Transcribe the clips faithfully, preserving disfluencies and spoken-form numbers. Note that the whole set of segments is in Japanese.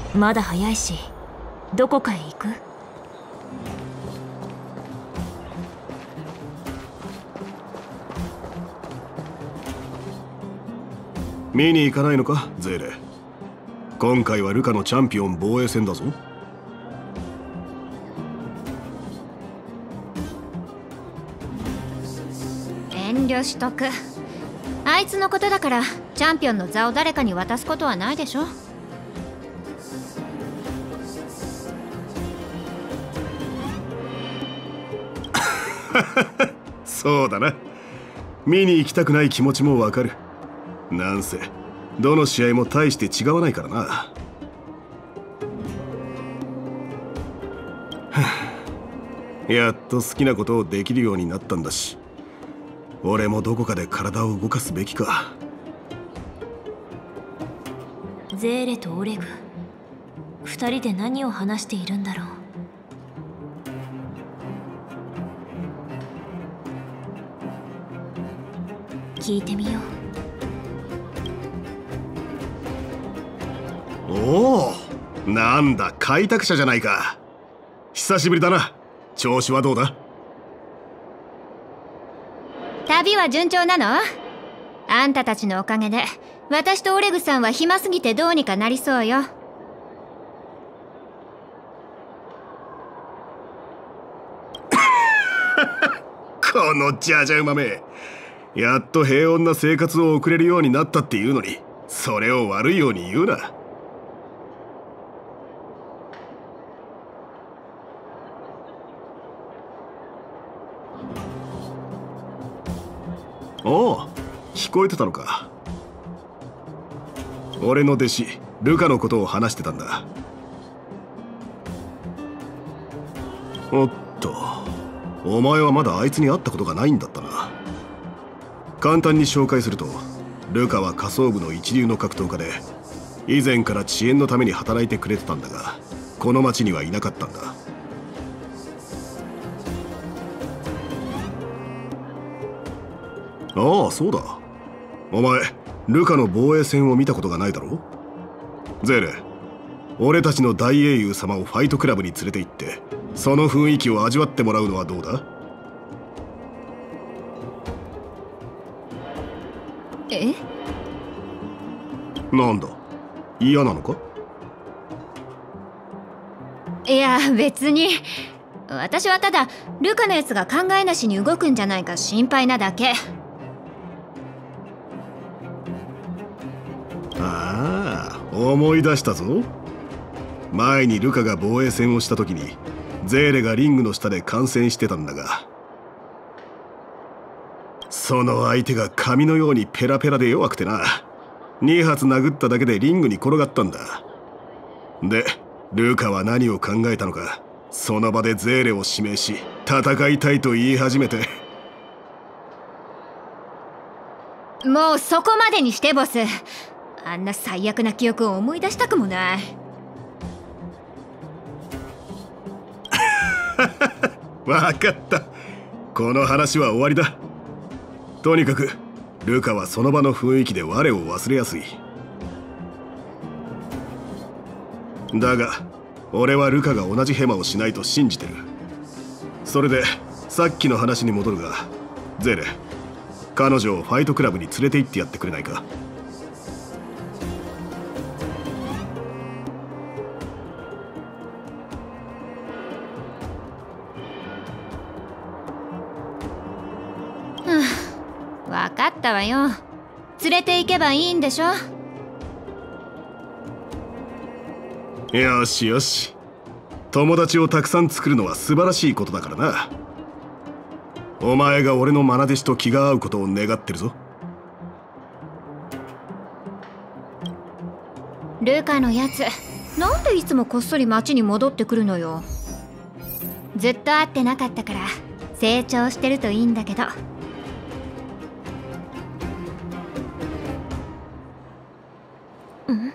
まだ早いし、どこかへ行く？ 見に行かないのか、ゼーレ。今回はルカのチャンピオン防衛戦だぞ。 遠慮しとく。あいつのことだからチャンピオンの座を誰かに渡すことはないでしょ。 そうだな。見に行きたくない気持ちもわかる。なんせどの試合も大して違わないからな。やっと好きなことをできるようになったんだし、俺もどこかで体を動かすべきか。 ゼーレとオレグ、二人で何を話しているんだろう。聞いてみよう。おお、なんだ開拓者じゃないか。久しぶりだな。調子はどうだ？ 旅は順調なの？あんたたちのおかげで私とオレグさんは暇すぎてどうにかなりそうよ。 このじゃじゃ馬め、やっと平穏な生活を送れるようになったっていうのに、それを悪いように言うな。おお、聞こえてたのか。俺の弟子ルカのことを話してたんだ。おっと、お前はまだあいつに会ったことがないんだったな。簡単に紹介すると、ルカは下層部の一流の格闘家で、以前から遅延のために働いてくれてたんだが、この町にはいなかったんだ。ああ、そうだ。お前ルカの防衛戦を見たことがないだろ。ゼーレ、俺たちの大英雄様をファイトクラブに連れて行って、その雰囲気を味わってもらうのはどうだ？ え？ なんだ、嫌なのか？ いや別に。私はただルカのやつが考えなしに動くんじゃないか心配なだけ。 ああ、思い出したぞ。前にルカが防衛戦をした時にゼーレがリングの下で観戦してたんだが、その相手が紙のようにペラペラで弱くてな、に発殴っただけでリングに転がったんだ。でルカは何を考えたのか、その場でゼーレを指名し戦いたいと言い始めて。 もうそこまでにしてボス。あんな最悪な記憶を思い出したくもない。 わかった、この話は終わりだ。とにかくルカはその場の雰囲気で我を忘れやすい。だが俺はルカが同じヘマをしないと信じてる。それでさっきの話に戻るが、ゼーレ、彼女をファイトクラブに連れて行ってやってくれないか？ 分かったわよ。連れて行けばいいんでしょ。 よしよし、友達をたくさん作るのは素晴らしいことだからな。お前が俺の愛弟子と気が合うことを願ってるぞ。 ルカのやつ、なんでいつもこっそり町に戻ってくるのよ。ずっと会ってなかったから成長してるといいんだけど。ん？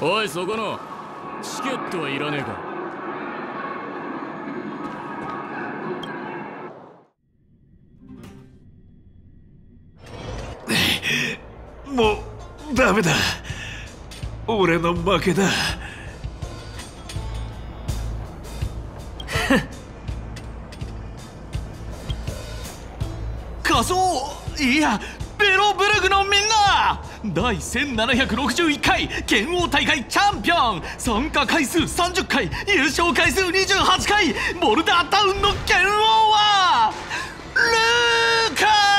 おいそこのチケットはいらねえか。 もうダメだ。俺の負けだ。仮装、いやベロブルグのみんな、第せんななひゃくろくじゅういっかい剣王大会チャンピオン、参加回数さんじゅっかい、優勝回数にじゅうはちかい、ボルダータウンの剣王はルーカー。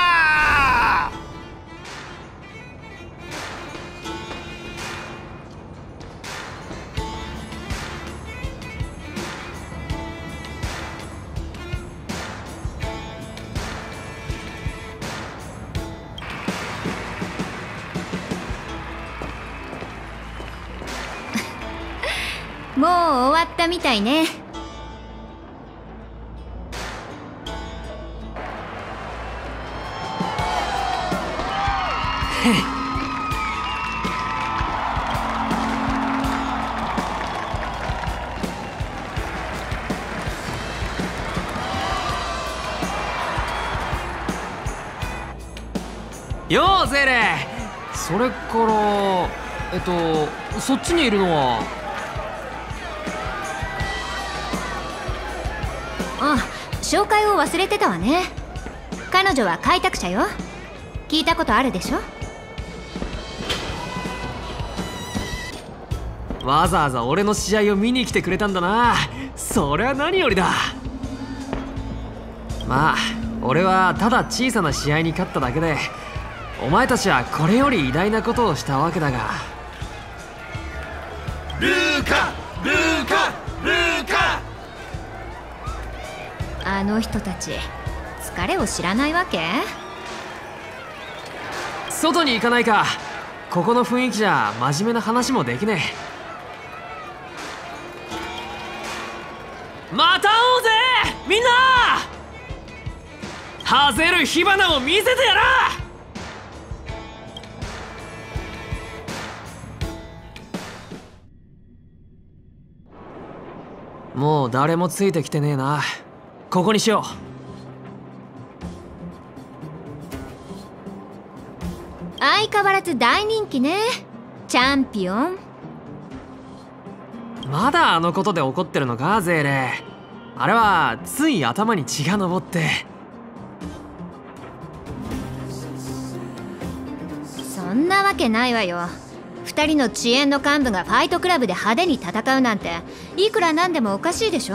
もう終わったみたいね。 ようゼレ。それからえっとそっちにいるのは。 あ、紹介を忘れてたわね。彼女は開拓者よ。聞いたことあるでしょ。 わざわざ俺の試合を見に来てくれたんだな。そりゃ何よりだ。まあ俺はただ小さな試合に勝っただけで、お前たちはこれより偉大なことをしたわけだが。 ルーカルーカルーカ。 あの人たち疲れを知らないわけ？ 外に行かないか。ここの雰囲気じゃ真面目な話もできねえ。また会おうぜみんな。ハゼる火花を見せてやら。もう誰もついてきてねえな。ここにしよう。相変わらず大人気ね、チャンピオン。 まだあのことで怒ってるのかゼーレ。あれはつい頭に血が上って。 そんなわけないわよ。二人の遅延の幹部がファイトクラブで派手に戦うなんていくらなんでもおかしいでしょ。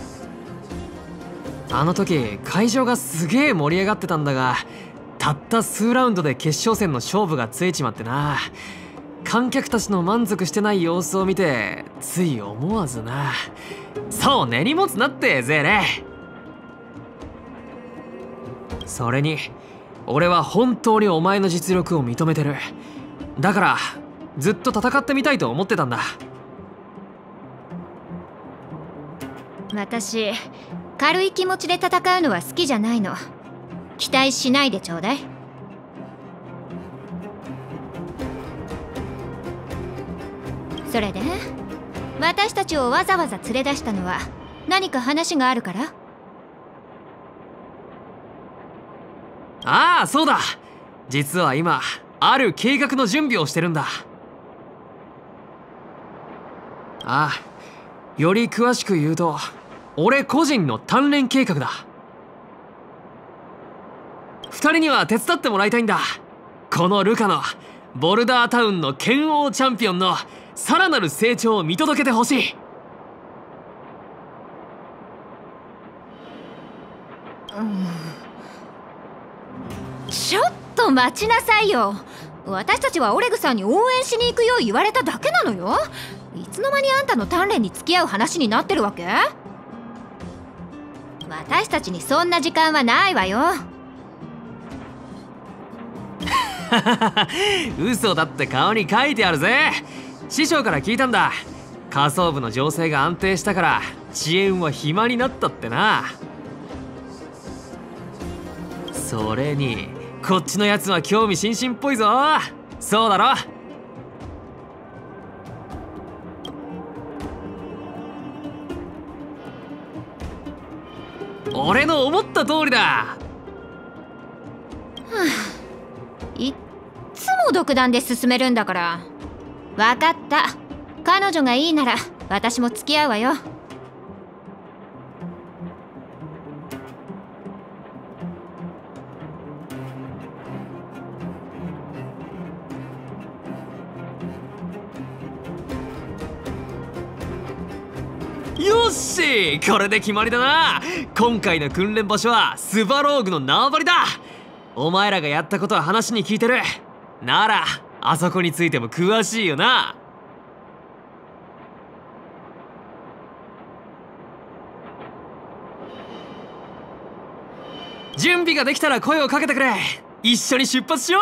あの時会場がすげえ盛り上がってたんだが、たった数ラウンドで決勝戦の勝負がついちまってな。観客たちの満足してない様子を見てつい思わずな。そう根に持つなってゼーレ。それに俺は本当にお前の実力を認めてる。だからずっと戦ってみたいと思ってたんだ。 私軽い気持ちで戦うのは好きじゃないの。期待しないでちょうだい。それで私たちをわざわざ連れ出したのは何か話があるから？ ああそうだ。実は今ある計画の準備をしてるんだ。ああ、より詳しく言うと俺個人の鍛錬計画だ。二人には手伝ってもらいたいんだ。このルカのボルダータウンの剣王チャンピオンのさらなる成長を見届けてほしい。 うん、ちょっと待ちなさいよ。私たちはオレグさんに応援しに行くよう言われただけなのよ。いつの間にあんたの鍛錬に付き合う話になってるわけ？私たちにそんな時間はないわよ。 嘘だって顔に書いてあるぜ。師匠から聞いたんだ。下層部の情勢が安定したから遅延は暇になったってな。それにこっちのやつは興味津々っぽいぞ。そうだろ？ 俺の思った通りだ。 いっつも独断で進めるんだから。分かった。彼女がいいなら私も付き合うわよ。 よっし、これで決まりだな。今回の訓練場所はスバローグの縄張りだ。お前らがやったことは話に聞いてる。ならあそこについても詳しいよな。準備ができたら声をかけてくれ。一緒に出発しよう。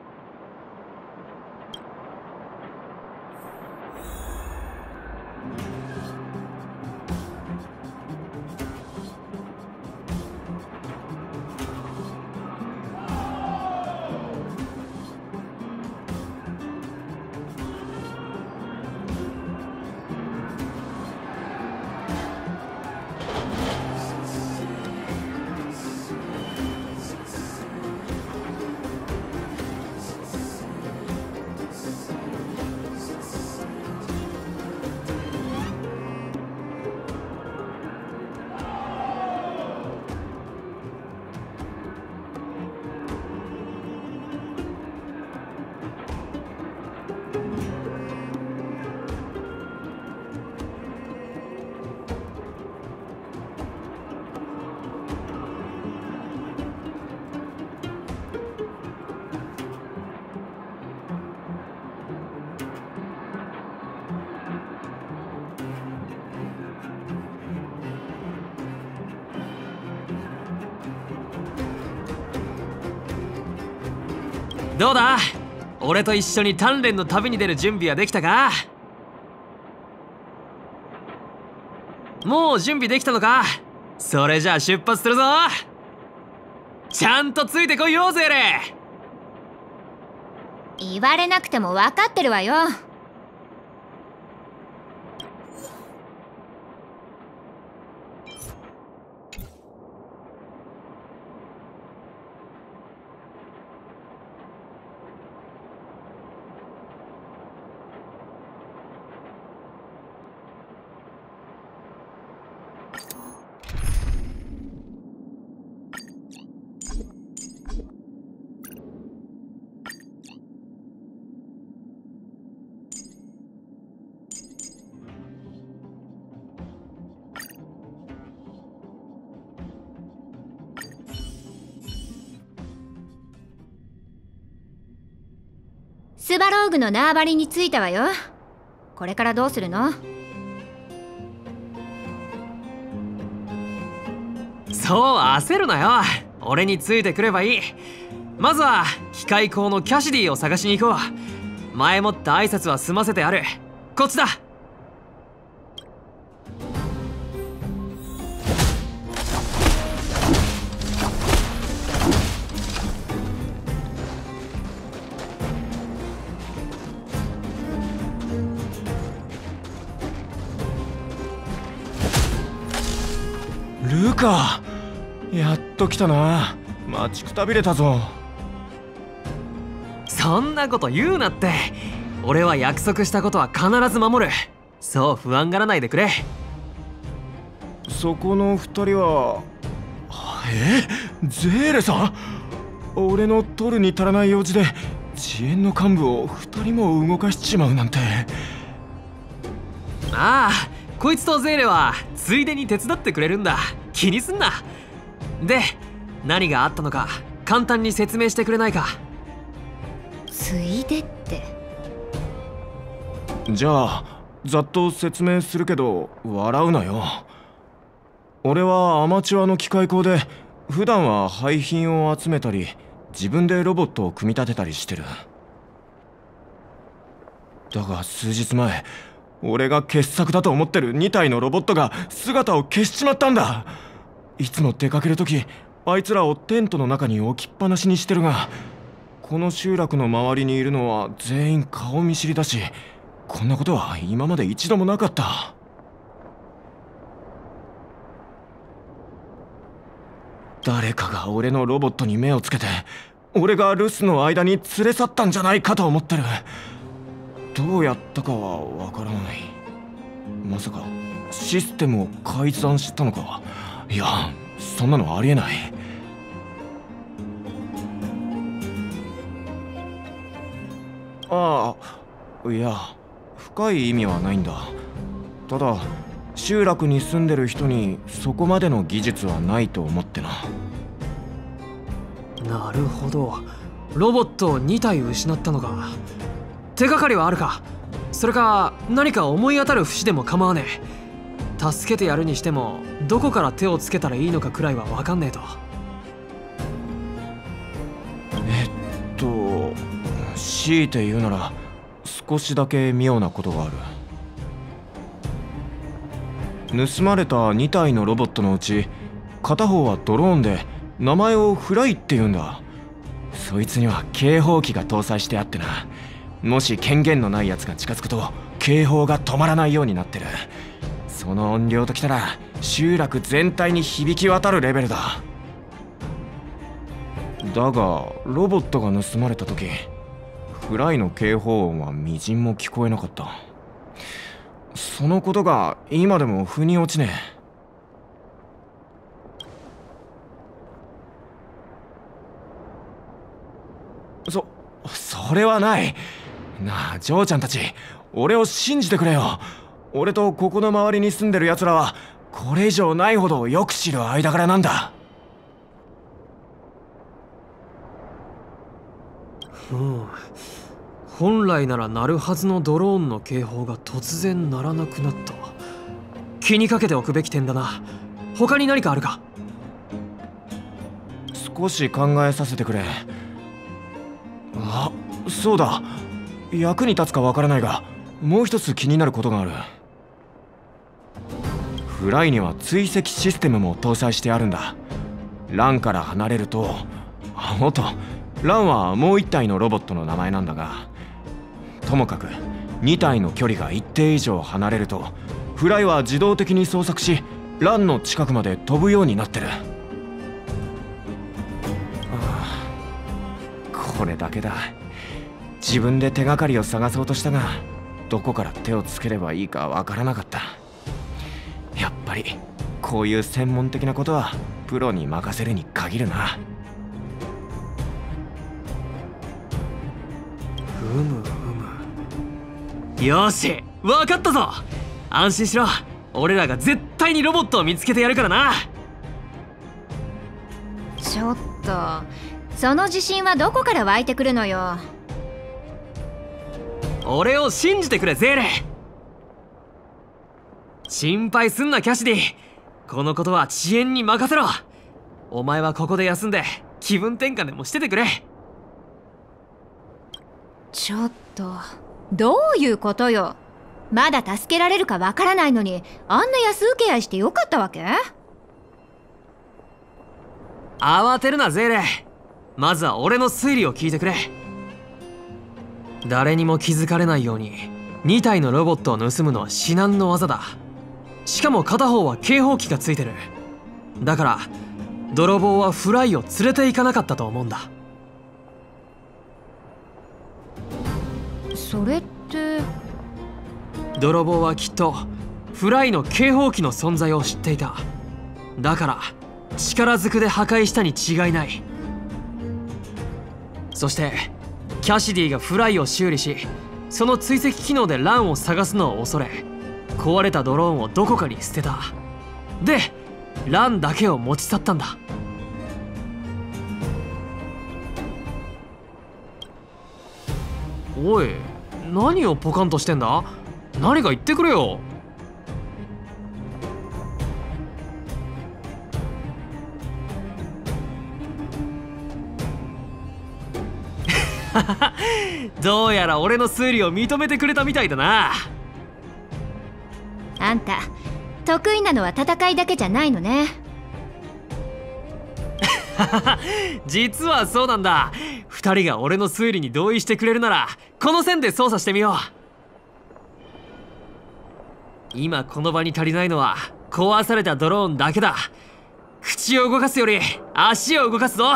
どうだ、俺と一緒に鍛錬の旅に出る準備はできたか？もう準備できたのか？それじゃあ出発するぞ。ちゃんとついてこいよゼーレ。 言われなくても分かってるわよ。スバローグの縄張りに着いたわよ。これからどうするの？ そう焦るなよ。俺についてくればいい。まずは機械工のキャシディを探しに行こう。前もって挨拶は済ませてある。こっちだ。 ルカ、やっと来たな。待ちくたびれたぞ。 そんなこと言うなって。俺は約束したことは必ず守る。そう不安がらないでくれ。 そこの二人はえゼーレさん？俺の取るに足らない用事で遅延の幹部を二人も動かしちまうなんて。 ああ、こいつとゼーレはついでに手伝ってくれるんだ。気にすんな。で、何があったのか簡単に説明してくれないか？ ついでって。 じゃあざっと説明するけど笑うなよ。俺はアマチュアの機械工で普段は廃品を集めたり自分でロボットを組み立てたりしてる。だが数日前、俺が傑作だと思ってるに体のロボットが姿を消しちまったんだ。いつも出かけるときあいつらをテントの中に置きっぱなしにしてるが、この集落の周りにいるのは全員顔見知りだし、こんなことは今まで一度もなかった。 誰かが俺のロボットに目をつけて俺が留守の間に連れ去ったんじゃないかと思ってる。どうやったかはわからない。まさかシステムを改ざんしたのか。いや、そんなのありえない。ああ、いや、深い意味はないんだ。ただ集落に住んでる人にそこまでの技術はないと思ってな。 なるほど、ロボットをにたい失ったのか。手がかりはあるか。それか何か思い当たる節でも構わねえ。助けてやるにしてもどこから手をつけたらいいのかくらいは分かんねえと。 えっと強いて言うなら少しだけ妙なことがある。盗まれたにたいのロボットのうち片方はドローンで名前をフライって言うんだ。そいつには警報器が搭載してあってな、もし権限のないやつが近づくと警報が止まらないようになってる。その音量ときたら集落全体に響き渡るレベルだ。だがロボットが盗まれた時フライの警報音はみじんも聞こえなかった。そのことが今でも腑に落ちねえ。そ、それはない。なあ、嬢ちゃんたち、俺を信じてくれよ。俺とここの周りに住んでる奴らはこれ以上ないほどよく知る間柄なんだ。 うん、本来なら鳴るはずのドローンの警報が突然鳴らなくなった。気にかけておくべき点だな。他に何かあるか。 少し考えさせてくれ。あ、そうだ、役に立つかわからないがもう一つ気になることがある。フライには追跡システムも搭載してあるんだ。ランから離れると、あ、もっとランはもう一体のロボットの名前なんだが、ともかくにたいの距離が一定以上離れるとフライは自動的に捜索しランの近くまで飛ぶようになってる。ああ、これだけだ。自分で手がかりを探そうとしたがどこから手をつければいいかわからなかった。やっぱりこういう専門的なことはプロに任せるに限るな。 ふむふむ。よし、分かったぞ。安心しろ。俺らが絶対にロボットを見つけてやるからな。 ちょっと、その自信はどこから湧いてくるのよ。 俺を信じてくれ、ゼーレ。心配すんな、キャシディ。このことは遅延に任せろ。お前はここで休んで気分転換でもしててくれ。 ちょっと、どういうことよ。まだ助けられるかわからないのにあんな安請け合いしてよかったわけ？ 慌てるな、ゼーレ。まずは俺の推理を聞いてくれ。誰にも気づかれないようににたいのロボットを盗むのは至難の業だ。しかも片方は警報器がついてる。だから泥棒はフライを連れて行かなかったと思うんだ。 それって泥棒はきっとフライの警報器の存在を知っていた。だから力ずくで破壊したに違いない。そしてキャシディがフライを修理し、その追跡機能でランを探すのを恐れ壊れたドローンをどこかに捨てた。でランだけを持ち去ったんだ。おい、何をポカンとしてんだ。何か言ってくれよ。どうやら俺の推理を認めてくれたみたいだな。 あんた得意なのは戦いだけじゃないのね。 実はそうなんだ。二人が俺の推理に同意してくれるならこの線で操作してみよう。今この場に足りないのは壊されたドローンだけだ。 口を動かすより足を動かすぞ。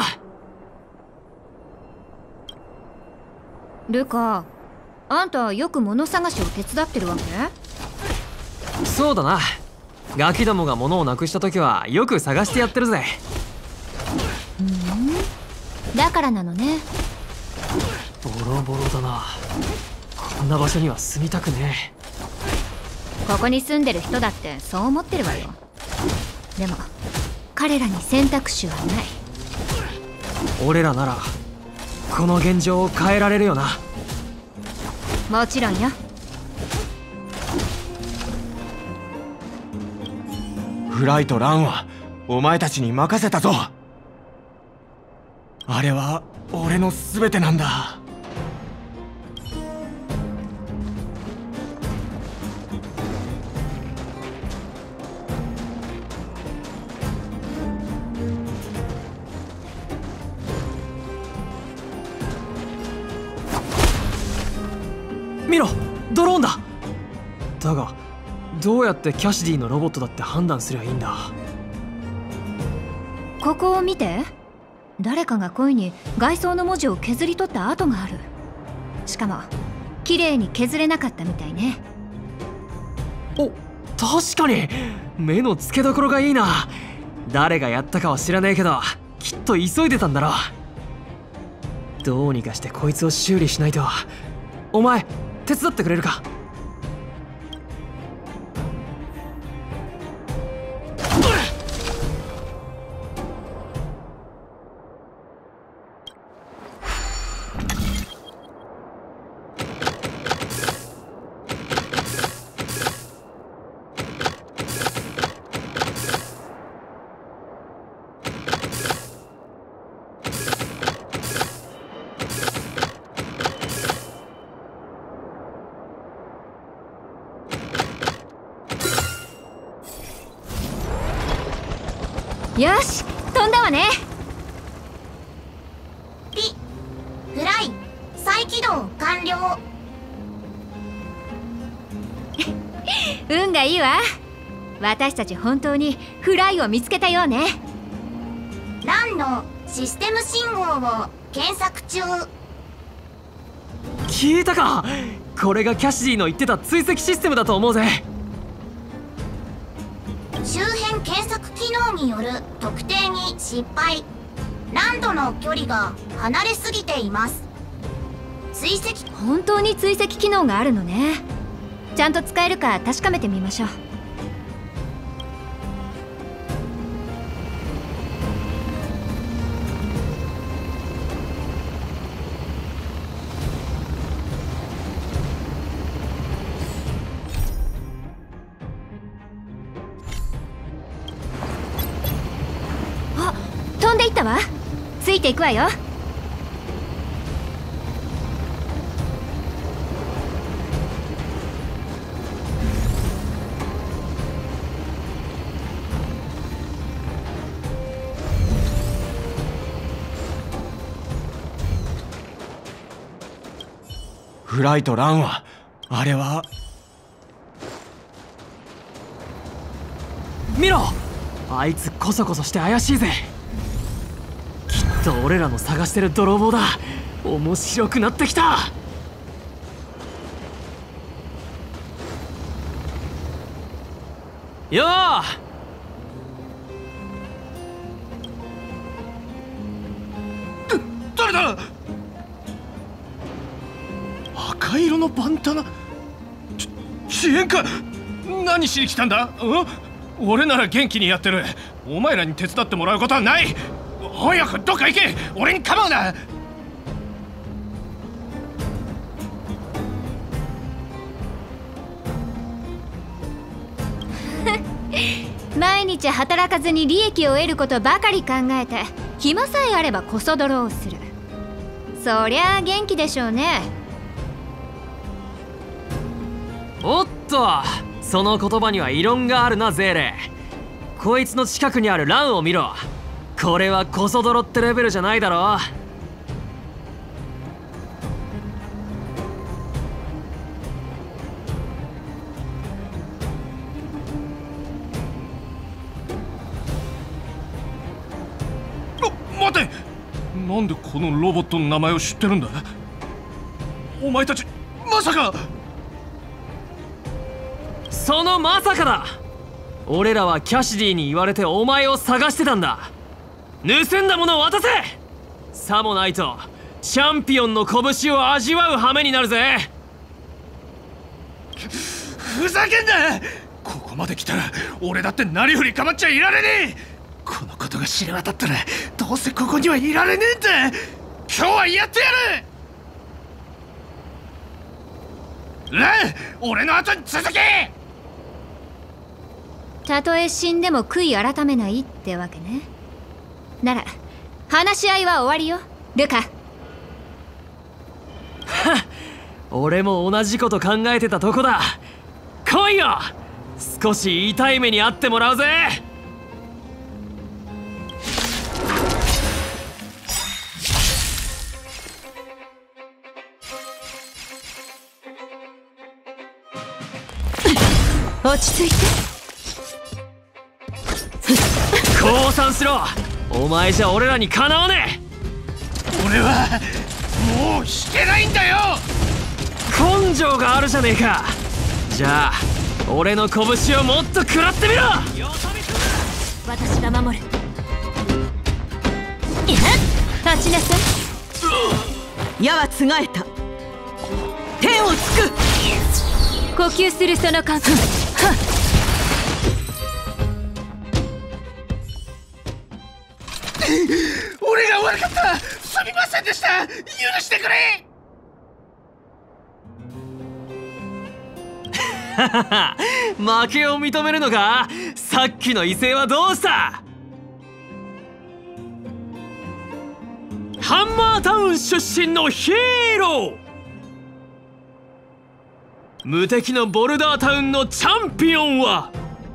ルカ、あんたよく物探しを手伝ってるわけ？ そうだな。ガキどもが物をなくした時はよく探してやってるぜ。 ふん、だからなのね。 ボロボロだな。こんな場所には住みたくねえ。ここに住んでる人だってそう思ってるわよ。でも彼らに選択肢はない。 俺らならこの現状を変えられるよな。 もちろんよ。 フライとランはお前たちに任せたぞ。あれは俺の全てなんだ。 見ろ、ドローンだ。だがどうやってキャシディのロボットだって判断すりゃいいんだ。 ここを見て。誰かが故意に外装の文字を削り取った跡がある。しかも綺麗に削れなかったみたいね。 お、確かに目の付けどころがいいな。誰がやったかは知らねえけどきっと急いでたんだろう。どうにかしてこいつを修理しないと。お前手伝ってくれるか？ よし、飛んだわね。 ピ、フライ、再起動完了。 運がいいわ。私たち本当にフライを見つけたようね。 ランのシステム信号を検索中。 聞いたか？これがキャシディの言ってた追跡システムだと思うぜ。 周辺検索機能による特定に失敗。ランとの距離が離れすぎています。追跡。 本当に追跡機能があるのね。ちゃんと使えるか確かめてみましょう。あ、飛んでいったわ。ついていくわよ。 フライとランはあれは。 見ろ、あいつコソコソして怪しいぜ。きっと俺らの探してる泥棒だ。面白くなってきた。よー、 誰だ？赤色のバンタナ。ち遅延か。何しに来たんだ？うん？俺なら元気にやってる。お前らに手伝ってもらうことはない。早くどっか行け。俺に構うな。 毎日働かずに利益を得ることばかり考えて、暇さえあればこそ泥をする。そりゃあ元気でしょうね。 おっと、その言葉には異論があるな、ゼーレ。こいつの近くにあるランを見ろ。これはコソ泥ってレベルじゃないだろ。 なんでこのロボットの名前を知ってるんだ？お前たちまさか。 そのまさかだ。俺らはキャシディに言われてお前を探してたんだ。盗んだものを渡せ。さもないとチャンピオンの拳を味わう羽目になるぜ。 ふざけんな。ここまで来たら俺だってなりふり構っちゃいられねえ。このことが知れ渡ったらどうせここにはいられねえんだ。今日はやってやる。ラン、俺の後に続け。 たとえ死んでも悔い改めないってわけね。なら話し合いは終わりよ、ルカ。 俺も同じこと考えてたとこだ。来いよ。少し痛い目に遭ってもらうぜ。 落ち着いて。 降参しろ。お前じゃ俺らにかなわねえ。俺はもう引けないんだよ。 根性があるじゃねえか。じゃあ俺の拳をもっと食らってみろ。 私が守る。 立ちなさい。 矢はつがえた。天をつく。 呼吸するその間。 俺が悪かった。すみませんでした。許してくれ。 負けを認めるのか。さっきの威勢はどうした。ハンマータウン出身のヒーロー、無敵のボルダータウンのチャンピオンは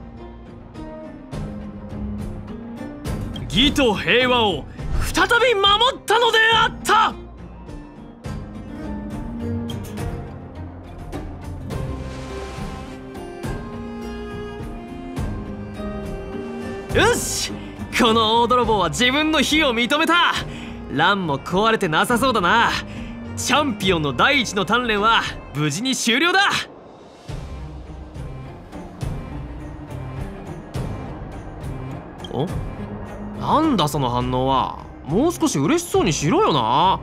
義と平和を再び守ったのであった。よし、この大泥棒は自分の非を認めた。ランも壊れてなさそうだな。チャンピオンの第一の鍛錬は無事に終了だ。お？なんだその反応は。もう少し嬉しそうにしろよな。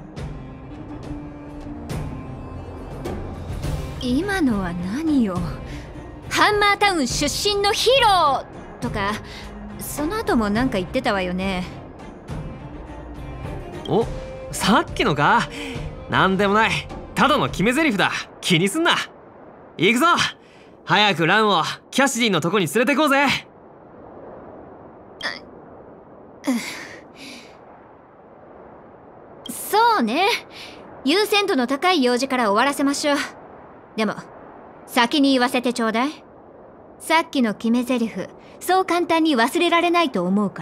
今のは何よ。ハンマータウン出身のヒーローとか、その後もなんか言ってたわよね。 お、さっきのか。なんでもない、ただの決め台詞だ。気にすんな。行くぞ。早くランをキャシディのとこに連れてこうぜ。 そうね、優先度の高い用事から終わらせましょう。でも先に言わせてちょうだい。さっきの決め台詞、そう簡単に忘れられないと思うから。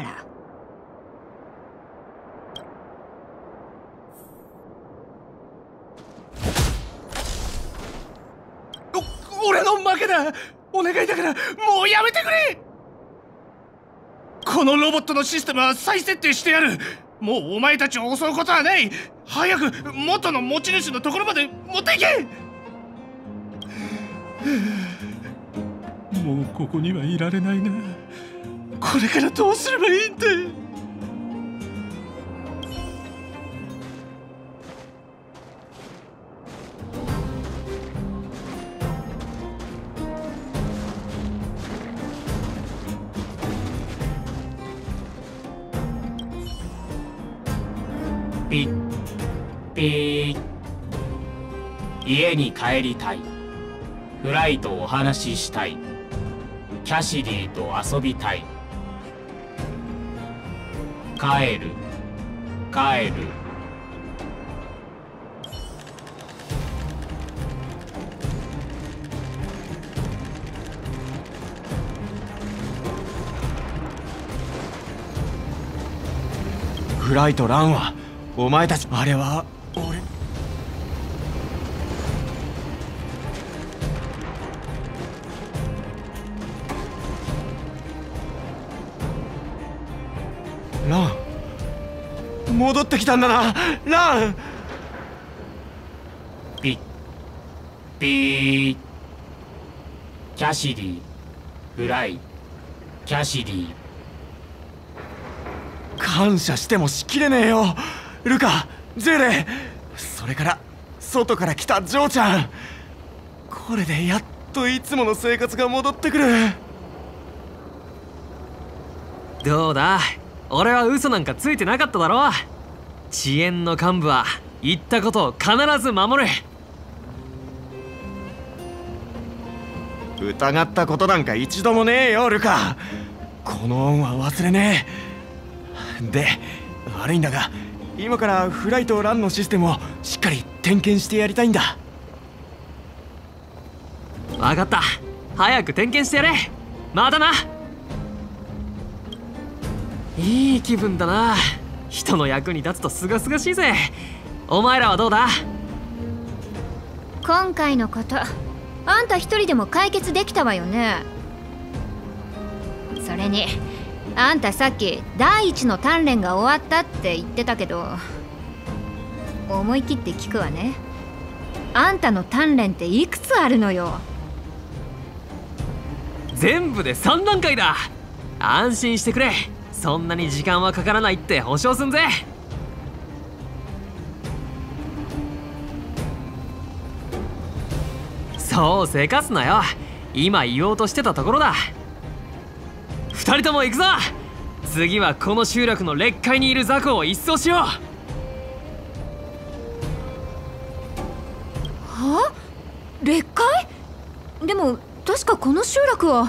お俺の負けだ。お願いだからもうやめてくれ。このロボットのシステムは再設定してやる。もうお前たちを襲うことはない。早く元の持ち主のところまで持っていけ。もうここにはいられないな。これからどうすればいいんだ。 ピッピー。家に帰りたい。フライとお話ししたい。キャシディと遊びたい。帰る帰る。 フライとランはお前たち。あれは俺。ラン、 戻ってきたんだな、ラン。 ピッピー。キャシディ、フライ、キャシディ。 感謝してもしきれねえよ。ルカ、ゼレ、それから外から来たジョーちゃん。これでやっといつもの生活が戻ってくる。 どうだ、俺は嘘なんかついてなかっただろ。遅延の幹部は言ったことを必ず守る。 疑ったことなんか一度もねえよ、ルカ。この恩は忘れねえ。で、悪いんだが今からフライとランのシステムをしっかり点検してやりたいんだ。 分かった、早く点検してやれ。またな。いい気分だな。人の役に立つとすがすがしいぜ。お前らはどうだ。 今回のことあんた一人でも解決できたわよね。それにあんたさっき第一の鍛錬が終わったって言ってたけど、思い切って聞くわね。あんたの鍛錬っていくつあるのよ。 全部でさん段階だ。安心してくれ、そんなに時間はかからないって保証すんぜ。そうせかすなよ。今言おうとしてたところだ。二人とも行くぞ。次はこの集落の劣界にいる雑魚を一掃しよう。 は？劣界？でも確かこの集落は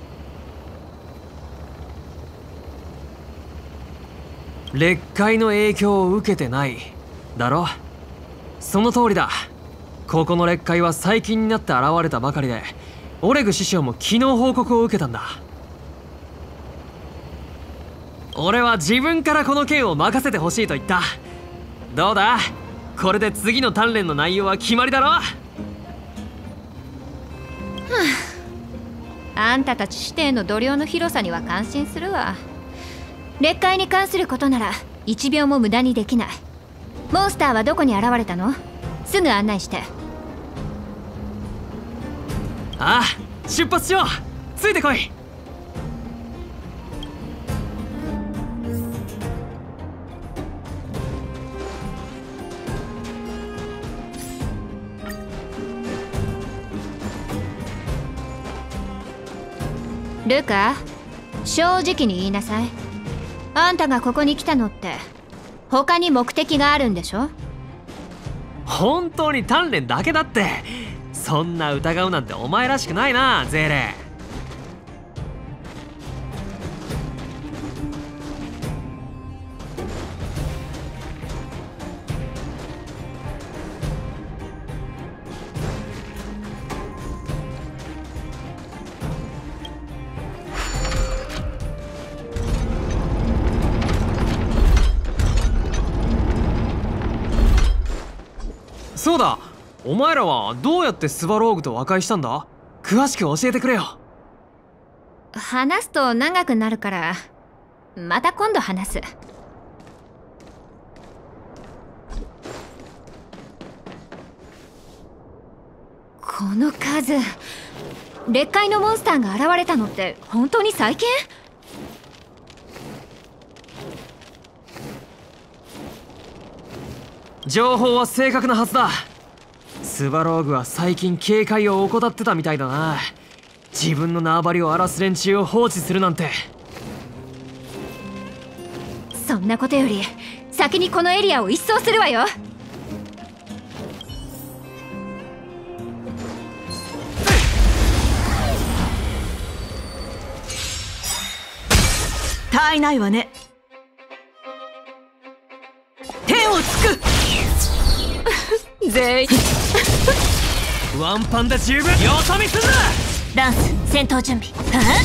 劣界の影響を受けてないだろ。その通りだ。ここの劣界は最近になって現れたばかりで、オレグ師匠も昨日報告を受けたんだ。俺は自分からこの件を任せてほしいと言った。どうだ、これで次の鍛錬の内容は決まりだろ。はあ、あんたたち指定の度量の広さには感心するわ。劣界に関することなら一秒も無駄にできない。モンスターはどこに現れたの？すぐ案内して。 ああ、出発しよう。ついてこい。 ルカ、正直に言いなさい。あんたがここに来たのって他に目的があるんでしょ？ 本当に鍛錬だけだって。そんな疑うなんてお前らしくないな、ゼーレ。そうだ、お前らはどうやってスバローグと和解したんだ？詳しく教えてくれよ。 話すと長くなるからまた今度話す。この数、劣界のモンスターが現れたのって本当に最近？ 情報は正確なはずだ。スバローグは最近警戒を怠ってたみたいだな。自分の縄張りを荒らす連中を放置するなんて。 そんなことより先にこのエリアを一掃するわよ。 体内はね。手をつく全員ワンパンで十分よそ見すんな。 ランス戦闘準備。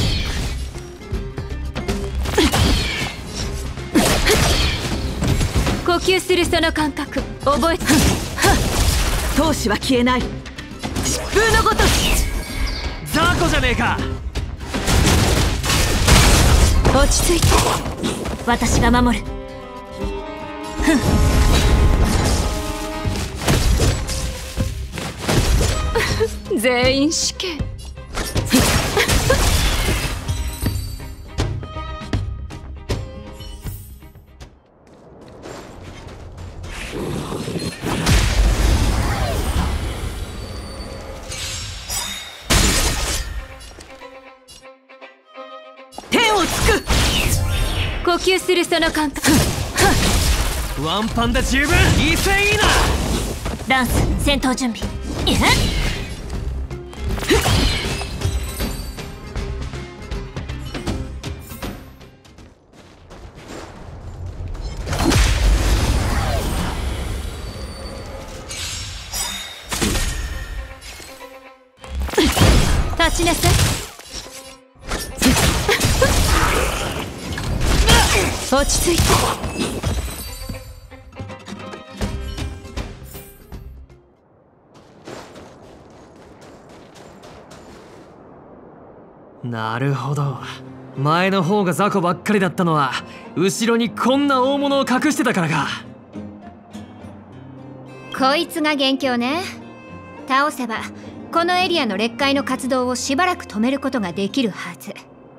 呼吸するその感覚覚えて。 闘志は消えない。疾風のごとし雑魚じゃねえか。 落ち着いて、私が守る。 全員死刑。 手をつく。 呼吸するその感覚。 ワンパンで十分。威勢いいな。 ランス戦闘準備。え立ちなさい。落ち着いて。 なるほど。前の方が雑魚ばっかりだったのは後ろにこんな大物を隠してたからか。 こいつが元凶ね。倒せばこのエリアの劣界の活動をしばらく止めることができるはず。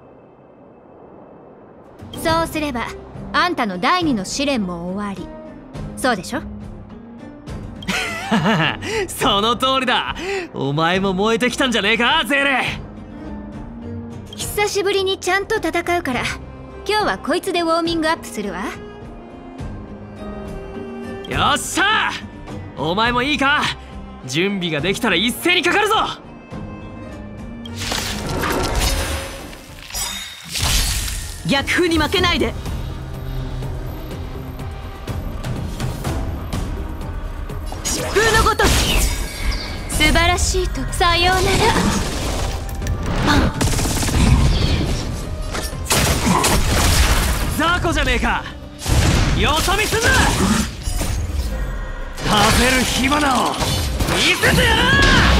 そうすればあんたの第二の試練も終わり。そうでしょ。 その通りだ。お前も燃えてきたんじゃねえかゼーレ。 久しぶりにちゃんと戦うから今日はこいつでウォーミングアップするわ。 よっしゃ。お前もいいか。準備ができたら一斉にかかるぞ。 逆風に負けないで。疾風のごとし。 素晴らしいとさようなら。 雑魚じゃねえか。よそ見すんな。食べる火花を見せてやる。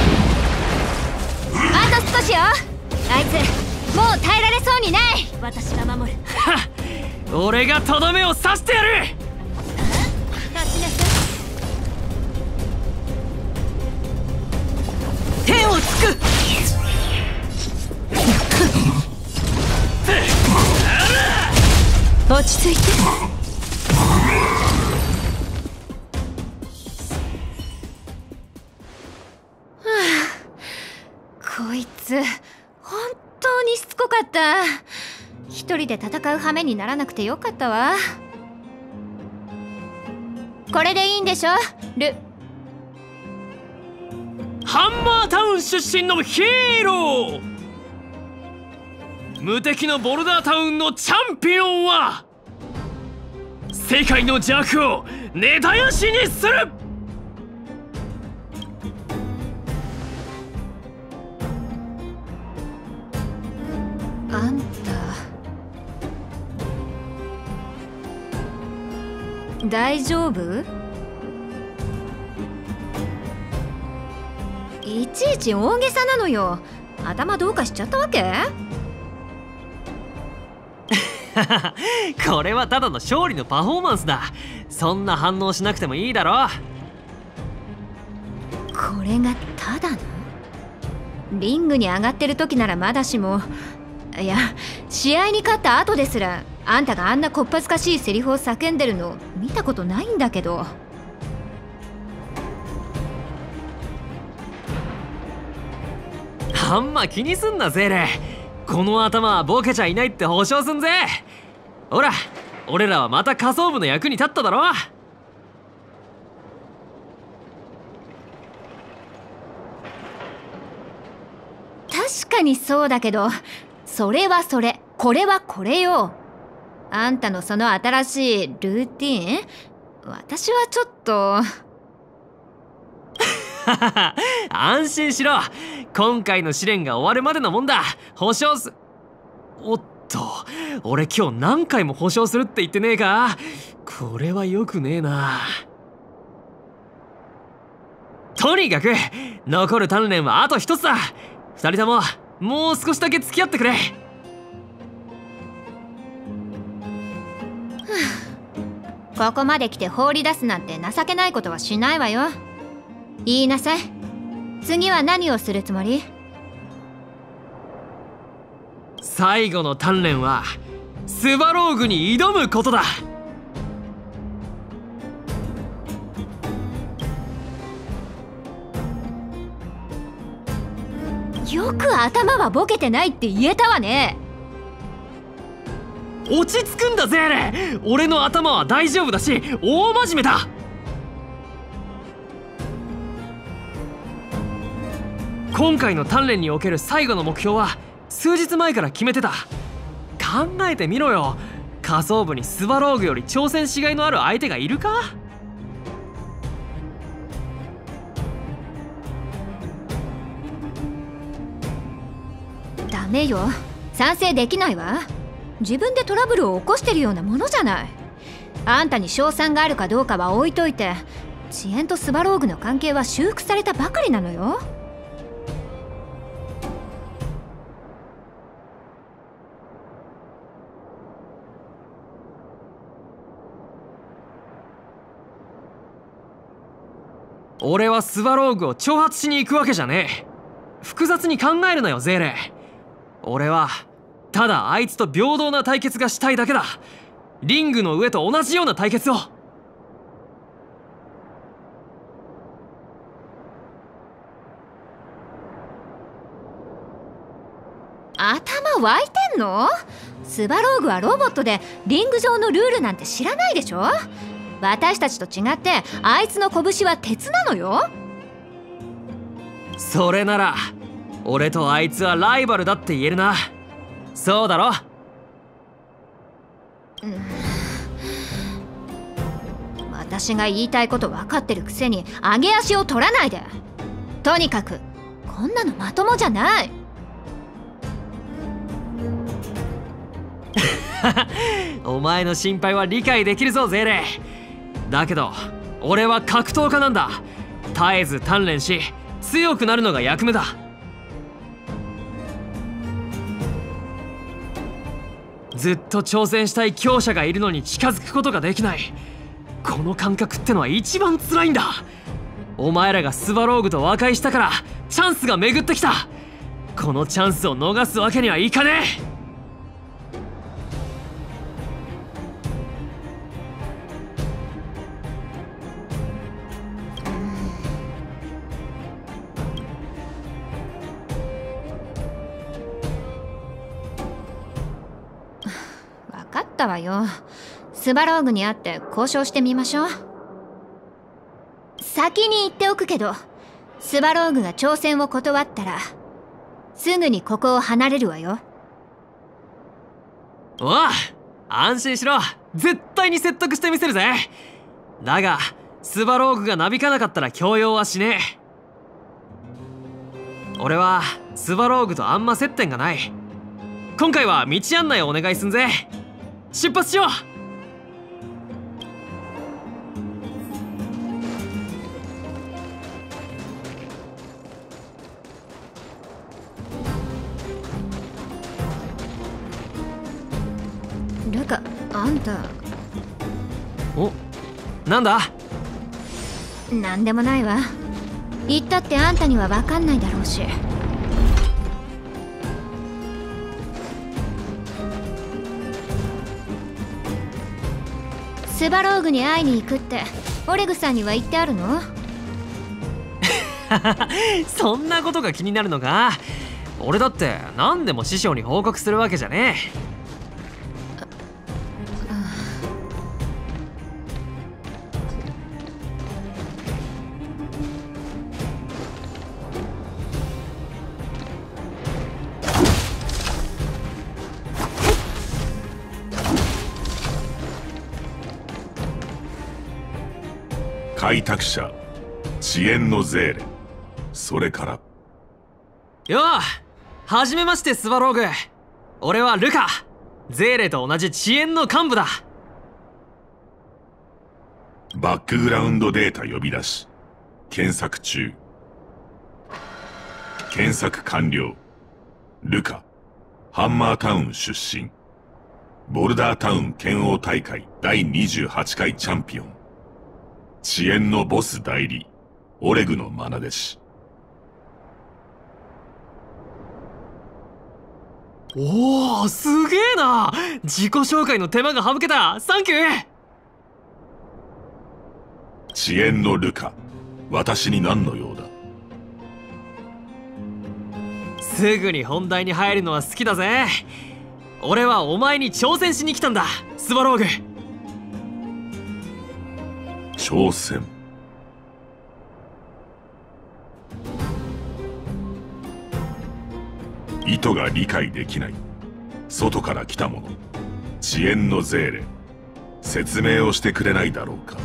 あと少しよ。あいつもう耐えられそうにない。 私が守る。 俺がとどめを刺してやる。 立ちなさい。 手をつく。 落ち着いて。こいつ本当にしつこかった。一人で戦う羽目にならなくてよかったわ。これでいいんでしょル。 ハンマータウン出身のヒーロー。無敵のボルダータウンのチャンピオンは世界の邪悪を根絶やしにする。 あんた大丈夫？いちいち大げさなのよ。頭どうかしちゃったわけ？ これはただの勝利のパフォーマンスだ。そんな反応しなくてもいいだろ。 これがただの？リングに上がってる時ならまだしも、いや試合に勝った後ですらあんたがあんなこっぱずかしいセリフを叫んでるの見たことないんだけど。 あんま気にすんなゼーレ。この頭はボケちゃいないって保証すんぜ。ほら俺らはまた仮想部の役に立っただろ。 確かにそうだけど、それはそれ、これはこれよ。あんたのその新しいルーティーン、私はちょっと安心しろ。今回の試練が終わるまでのもんだ。保証す。おっと俺今日何回も保証するって言ってねえか。これはよくねえな。とにかく残る鍛錬はあと一つだ。二人とももう少しだけ付き合ってくれ。 ここまで来て放り出すなんて情けないことはしないわよ。言いなさい。次は何をするつもり？ 最後の鍛錬はスバローグに挑むことだ。 よく頭はボケてないって言えたわね。 落ち着くんだゼーレ。俺の頭は大丈夫だし大真面目だ。今回の鍛錬における最後の目標は数日前から決めてた。考えてみろよ。下層部にスバローグより挑戦しがいのある相手がいるか？ ダメよ。賛成できないわ。自分でトラブルを起こしてるようなものじゃない。あんたに勝算があるかどうかは置いといて、遅延とスバローグの関係は修復されたばかりなのよ。 俺はスバローグを挑発しに行くわけじゃねえ。複雑に考えるなよゼーレ。俺はただあいつと平等な対決がしたいだけだ。リングの上と同じような対決を。 頭湧いてんの？スバローグはロボットでリング上のルールなんて知らないでしょ。私たちと違ってあいつの拳は鉄なのよ。 それなら俺とあいつはライバルだって言えるな。そうだろ？ 私が言いたいこと分かってるくせに上げ足を取らないで。とにかくこんなのまともじゃない。 お前の心配は理解できるぞゼーレ。だけど俺は格闘家なんだ。絶えず鍛錬し強くなるのが役目だ。ずっと挑戦したい強者がいるのに近づくことができない。この感覚ってのは一番辛いんだ。お前らがスバローグと和解したからチャンスが巡ってきた。このチャンスを逃すわけにはいかねえ。 分かったわよ。スバローグに会って交渉してみましょう。先に言っておくけど、スバローグが挑戦を断ったらすぐにここを離れるわよ。 おう、安心しろ。絶対に説得してみせるぜ。だがスバローグがなびかなかったら強要はしねえ。俺はスバローグとあんま接点がない。今回は道案内をお願いすんぜ。出発しよう。 ルカ、あんた。 お、なんだ？ なんでもないわ。言ったってあんたには分かんないだろうし。スバローグに会いに行くってオレグさんには言ってあるの？ そんなことが気になるのか？俺だって何でも師匠に報告するわけじゃねえ。 開拓者遅延のゼーレ、それからよう、はじめましてスバローグ。俺はルカ。ゼーレと同じ遅延の幹部だ。 バックグラウンドデータ呼び出し検索中。検索完了。ルカ、ハンマータウン出身。 ボルダータウン剣王大会だいにじゅうはちかいチャンピオン、遅延のボス代理オレグの愛弟子。 おお、すげえな。自己紹介の手間が省けた。サンキュー。 遅延のルカ、私に何の用だ？ すぐに本題に入るのは好きだぜ。俺はお前に挑戦しに来たんだ、スバローグ。 挑戦？意図が理解できない。外から来た者、遅延のゼーレ、説明をしてくれないだろうか。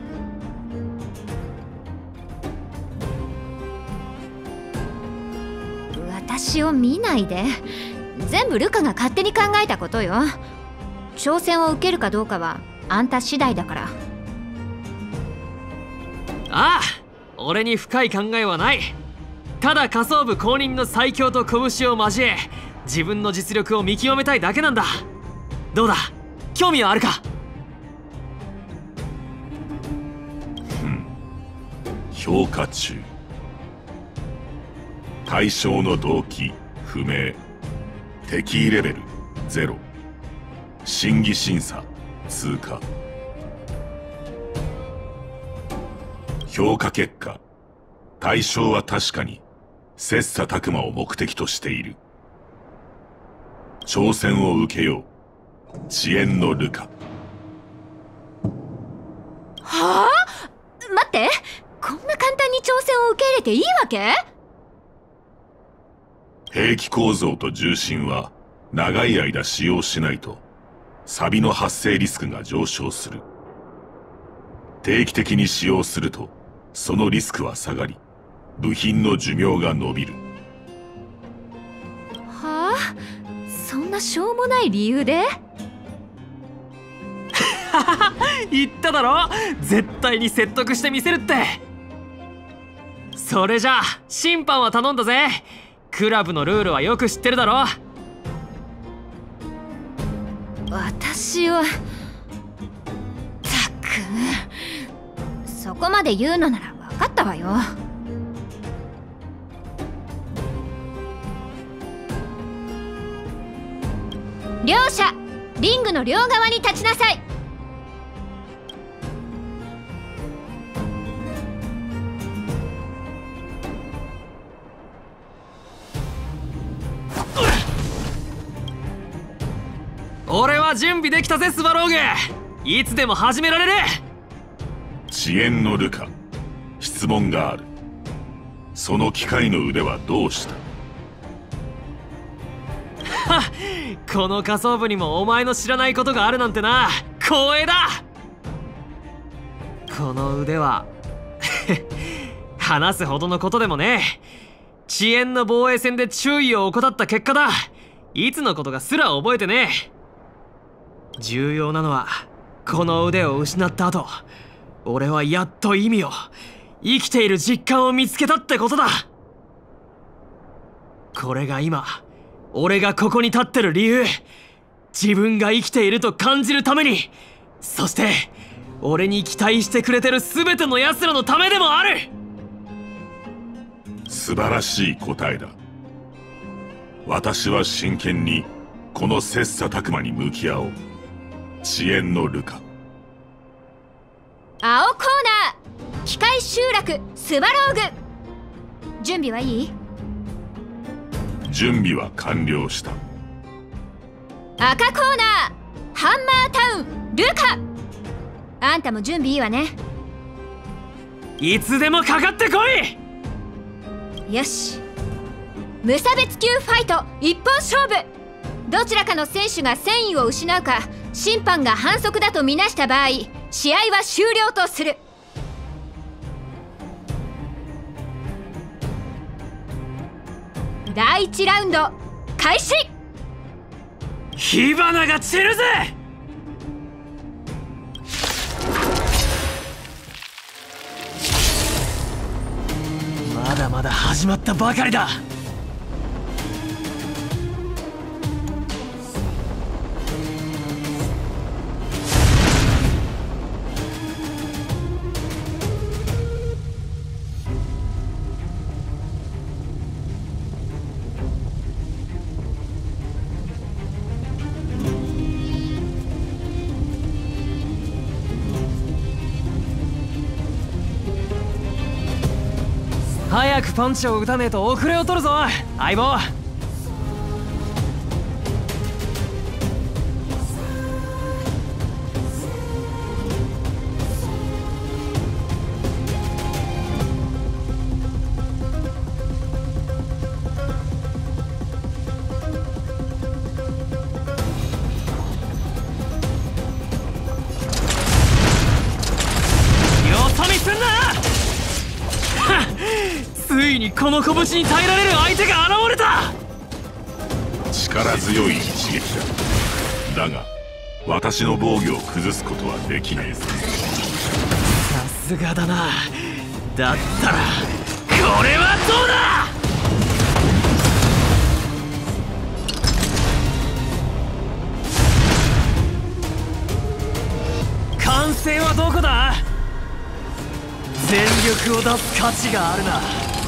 私を見ないで。全部ルカが勝手に考えたことよ。挑戦を受けるかどうかはあんた次第だから。 ああ、俺に深い考えはない。ただ仮想部公認の最強と拳を交え、自分の実力を見極めたいだけなんだ。どうだ、興味はあるか？ ふん、評価中。対象の動機不明、敵意レベルゼロ、審議審査通過。評価結果、対象は確かに切磋琢磨を目的としている。挑戦を受けよう、遅延のルカ。 はあ？待って、こんな簡単に挑戦を受け入れていいわけ？ 兵器構造と重心は長い間使用しないと錆の発生リスクが上昇する。定期的に使用するとそのリスクは下がり、部品の寿命が伸びる。 はあ？そんなしょうもない理由で？ 言っただろ、絶対に説得してみせるって。それじゃあ審判は頼んだぜ。クラブのルールはよく知ってるだろ。 私はたく、そこまで言うのなら分かったわよ。両者リングの両側に立ちなさい。 俺は準備できたぜ、スバローグ。いつでも始められる。 遅延のルカ、質問がある。その機械の腕はどうした？ はっ、この仮想部にもお前の知らないことがあるなんてな。光栄だ。この腕は話すほどのことでもねえ。遅延の防衛戦で注意を怠った結果だ。いつのことかすら覚えてねえ。重要なのはこの腕を失った後、俺はやっと意味を、生きている実感を見つけたってことだ。これが今俺がここに立ってる理由。自分が生きていると感じるために、そして俺に期待してくれてる全ての奴らのためでもある。 素晴らしい答えだ。私は真剣にこの切磋琢磨に向き合おう、遅延のルカ。 青コーナー、機械集落スバローグ。準備はいい？ 準備は完了した。 赤コーナー、ハンマータウンルカ。あんたも準備いいわね。 いつでもかかってこい。 よし、無差別級ファイト一本勝負。どちらかの選手が戦意を失うか、審判が反則だとみなした場合、試合は終了とする。だいいちラウンド開始。 火花が散るぜ。まだまだ始まったばかりだ。 早くパンチを打たねえと遅れを取るぞ相棒。 ついにこの拳に耐えられる相手が現れた。 力強い一撃だ。だが私の防御を崩すことはできない。 さすがだな。だったらこれはどうだ。完成はどこだ。全力を出す価値があるな。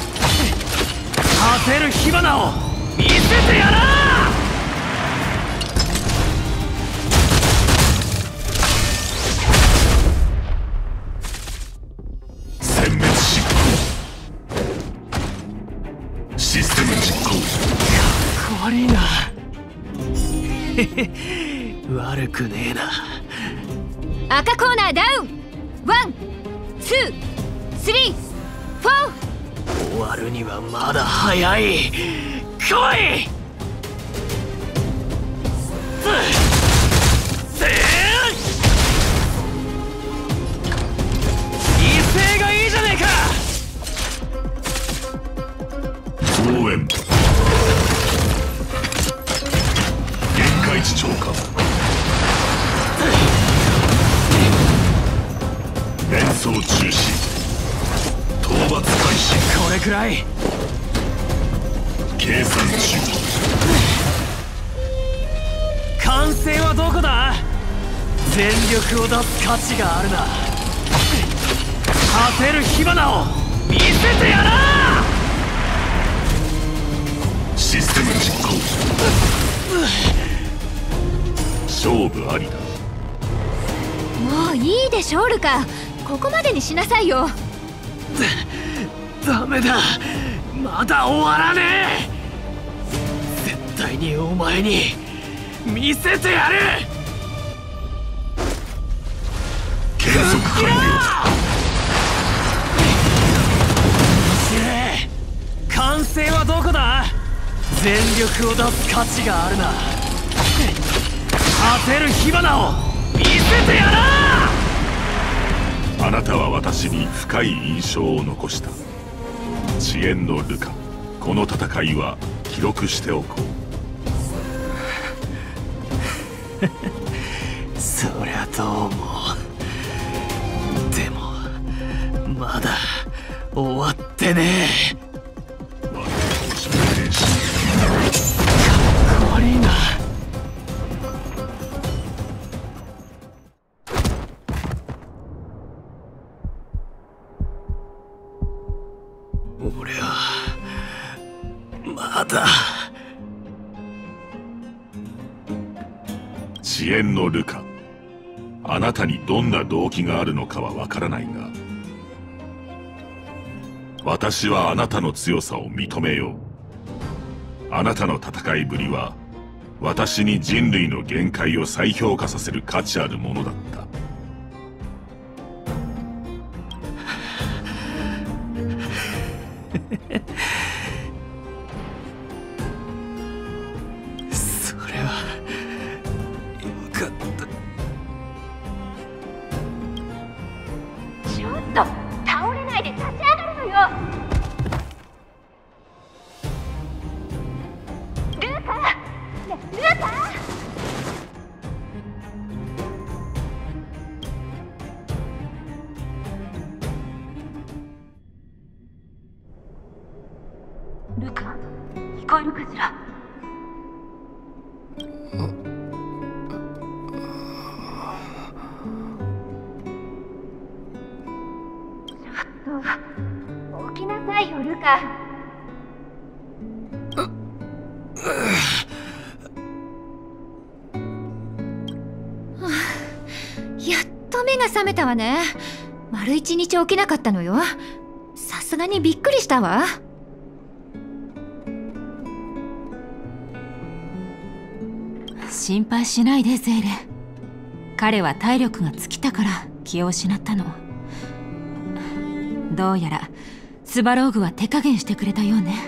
果てる火花を見せてやらあ。 殲滅執行。システム実行。 かっこ悪いな。へへ、悪くねえな。 赤コーナーダウン。ワン、ツー、スリー、フォー。 終わるにはまだ早い。来い。威勢がいいじゃねえか。 応援限界値超過。連装中止。討伐開始。 これくらい。 計算中。 完成はどこだ。全力を出す価値があるな。果てる火花を見せてやらあ。 システム実行。勝負ありだ。 もういいでしょルカ。ここまでにしなさいよ。 ダメだ。まだ終わらねえ。絶対にお前に見せてやる。 計測完了。 完成はどこだ。全力を出す価値があるな。果てる火花を見せてやらあ。 あなたは私に深い印象を残した。遅延のルカ、この戦いは記録しておこう。そりゃどうも。でもまだ終わってねえ。かっこ悪いな。俺はまだ。 遅延のルカ、あなたにどんな動機があるのかはわからないが、私はあなたの強さを認めよう。あなたの戦いぶりは私に人類の限界を再評価させる価値あるものだった。 それはよかった。 ちょっと倒れないで立ち上がるのよ。ルーカ、ね、ルーカ。ルカ、聞こえるかしら。起きなさいよルカ。やっと目が覚めたわね。丸一日起きなかったのよ。さすがにびっくりしたわ。 心配しないでゼーレ。彼は体力が尽きたから気を失ったの。どうやらスバローグは手加減してくれたようね。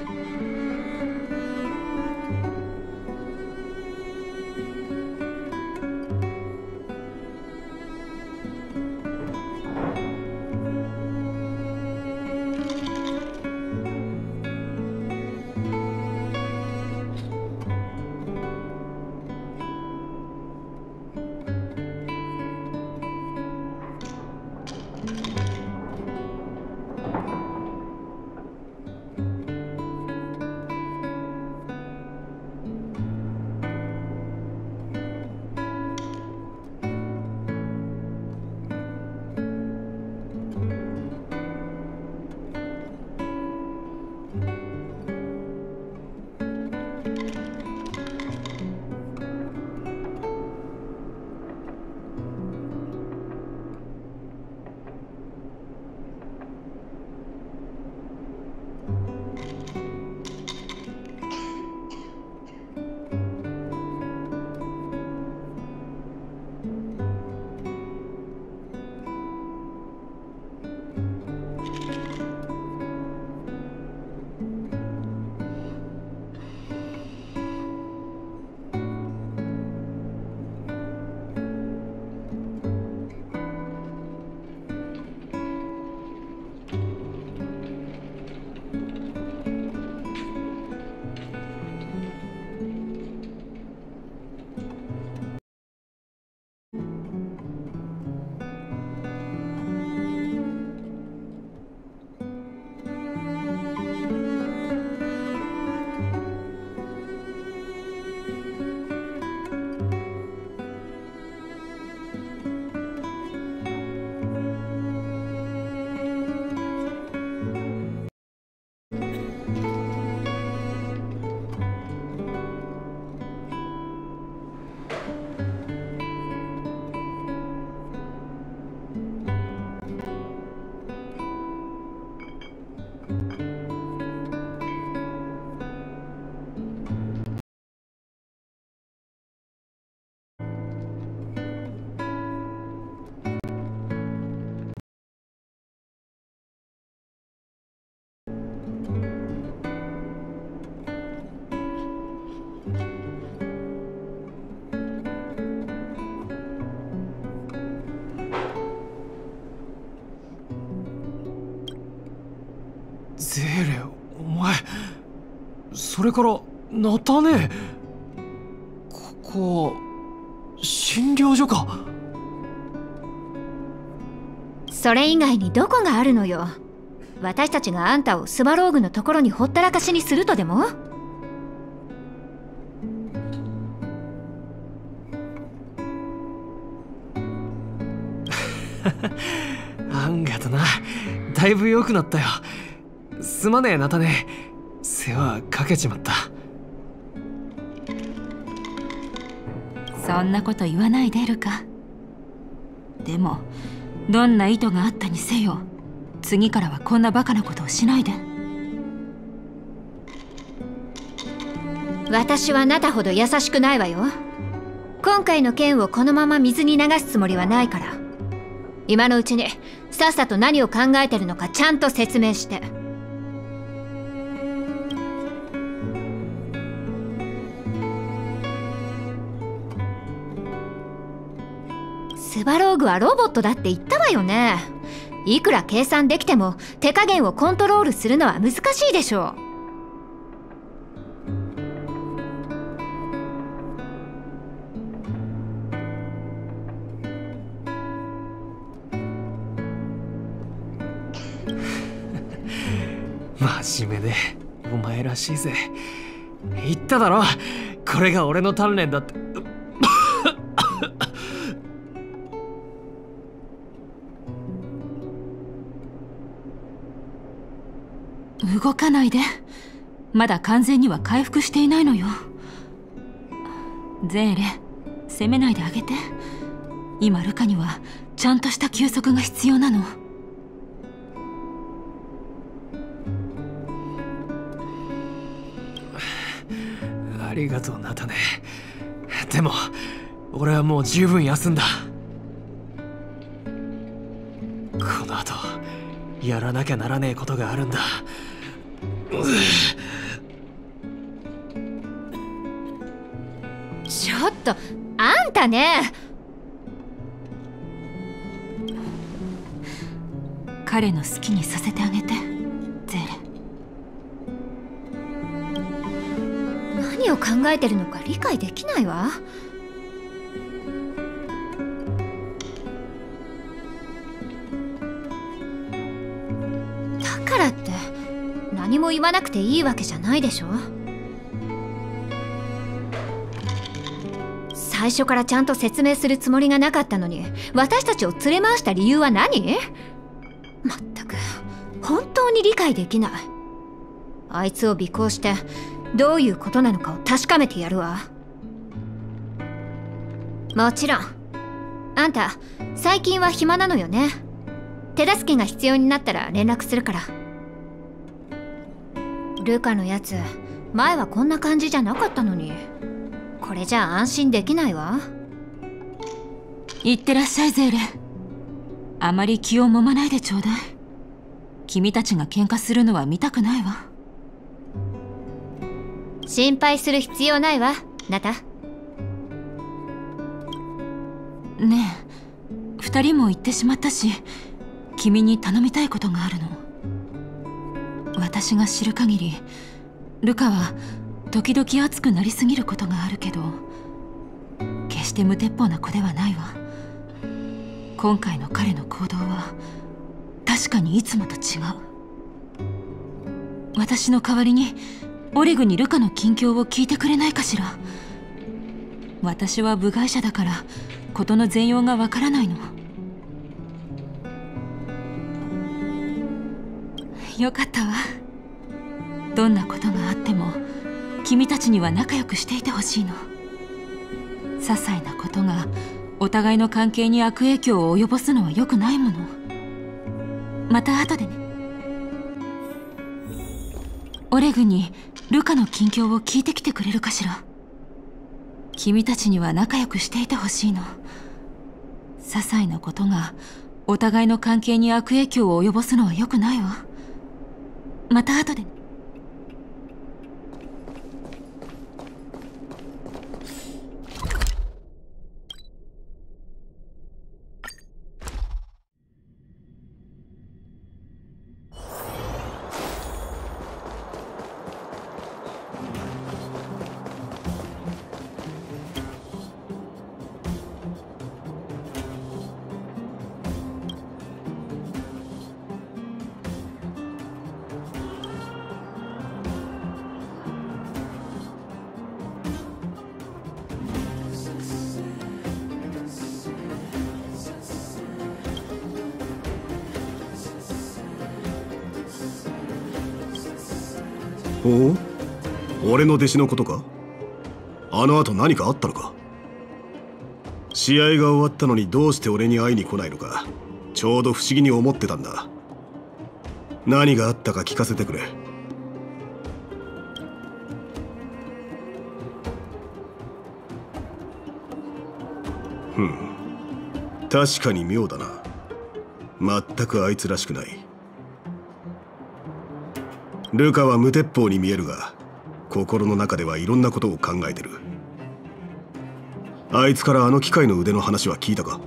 ゼーレ、お前それからナタネ、ここ診療所か。 それ以外にどこがあるのよ。私たちがあんたをスバローグのところにほったらかしにするとでも？ あんがとな、だいぶ良くなったよ。すまねえナタネ、世話かけちまった。 そんなこと言わないでルカ。でもどんな意図があったにせよ、次からはこんなバカなことをしないで。 私はあなたほど優しくないわよ。今回の件をこのまま水に流すつもりはないから、今のうちにさっさと何を考えてるのかちゃんと説明して。スバローグはロボットだって言ったわよね。いくら計算できても手加減をコントロールするのは難しいでしょう。真面目でお前らしいぜ。言っただろ、これが俺の鍛錬だって。 動かないで。まだ完全には回復していないのよ。ゼーレ、責めないであげて。今ルカにはちゃんとした休息が必要なの。 ありがとうナタネ。でも俺はもう十分休んだ。この後やらなきゃならねえことがあるんだ。 ちょっとあんたね。 彼の好きにさせてあげてゼーレ。 何を考えてるのか理解できないわ。だからって何も言わなくていいわけじゃないでしょ。最初からちゃんと説明するつもりがなかったのに私たちを連れ回した理由は何？まったく本当に理解できない。あいつを尾行してどういうことなのかを確かめてやるわ。もちろんあんた最近は暇なのよね。手助けが必要になったら連絡するから。ルカのやつ前はこんな感じじゃなかったのに、これじゃ安心できないわ。 いってらっしゃいゼーレ。あまり気をもまないでちょうだい。君たちが喧嘩するのは見たくないわ。 心配する必要ないわナタ。 ねえ、二人も行ってしまったし君に頼みたいことがあるの。私が知る限りルカは時々熱くなりすぎることがあるけど決して無鉄砲な子ではないわ。今回の彼の行動は確かにいつもと違う。私の代わりにオリグにルカの近況を聞いてくれないかしら。私は部外者だから事の全容がわからないの。よかったわ。どんなことがあっても君たちには仲良くしていてほしいの。些細なことがお互いの関係に悪影響を及ぼすのは良くないもの。また後でね。オレグにルカの近況を聞いてきてくれるかしら。君たちには仲良くしていてほしいの。些細なことがお互いの関係に悪影響を及ぼすのは良くないわ。また後でね。 おお、俺の弟子のことか？あの後何かあったのか？試合が終わったのにどうして俺に会いに来ないのかちょうど不思議に思ってたんだ。何があったか聞かせてくれ。ふん、確かに妙だな。全くあいつらしくない。ルカは無鉄砲に見えるが心の中ではいろんなことを考えてる。あいつからあの機械の腕の話は聞いたか？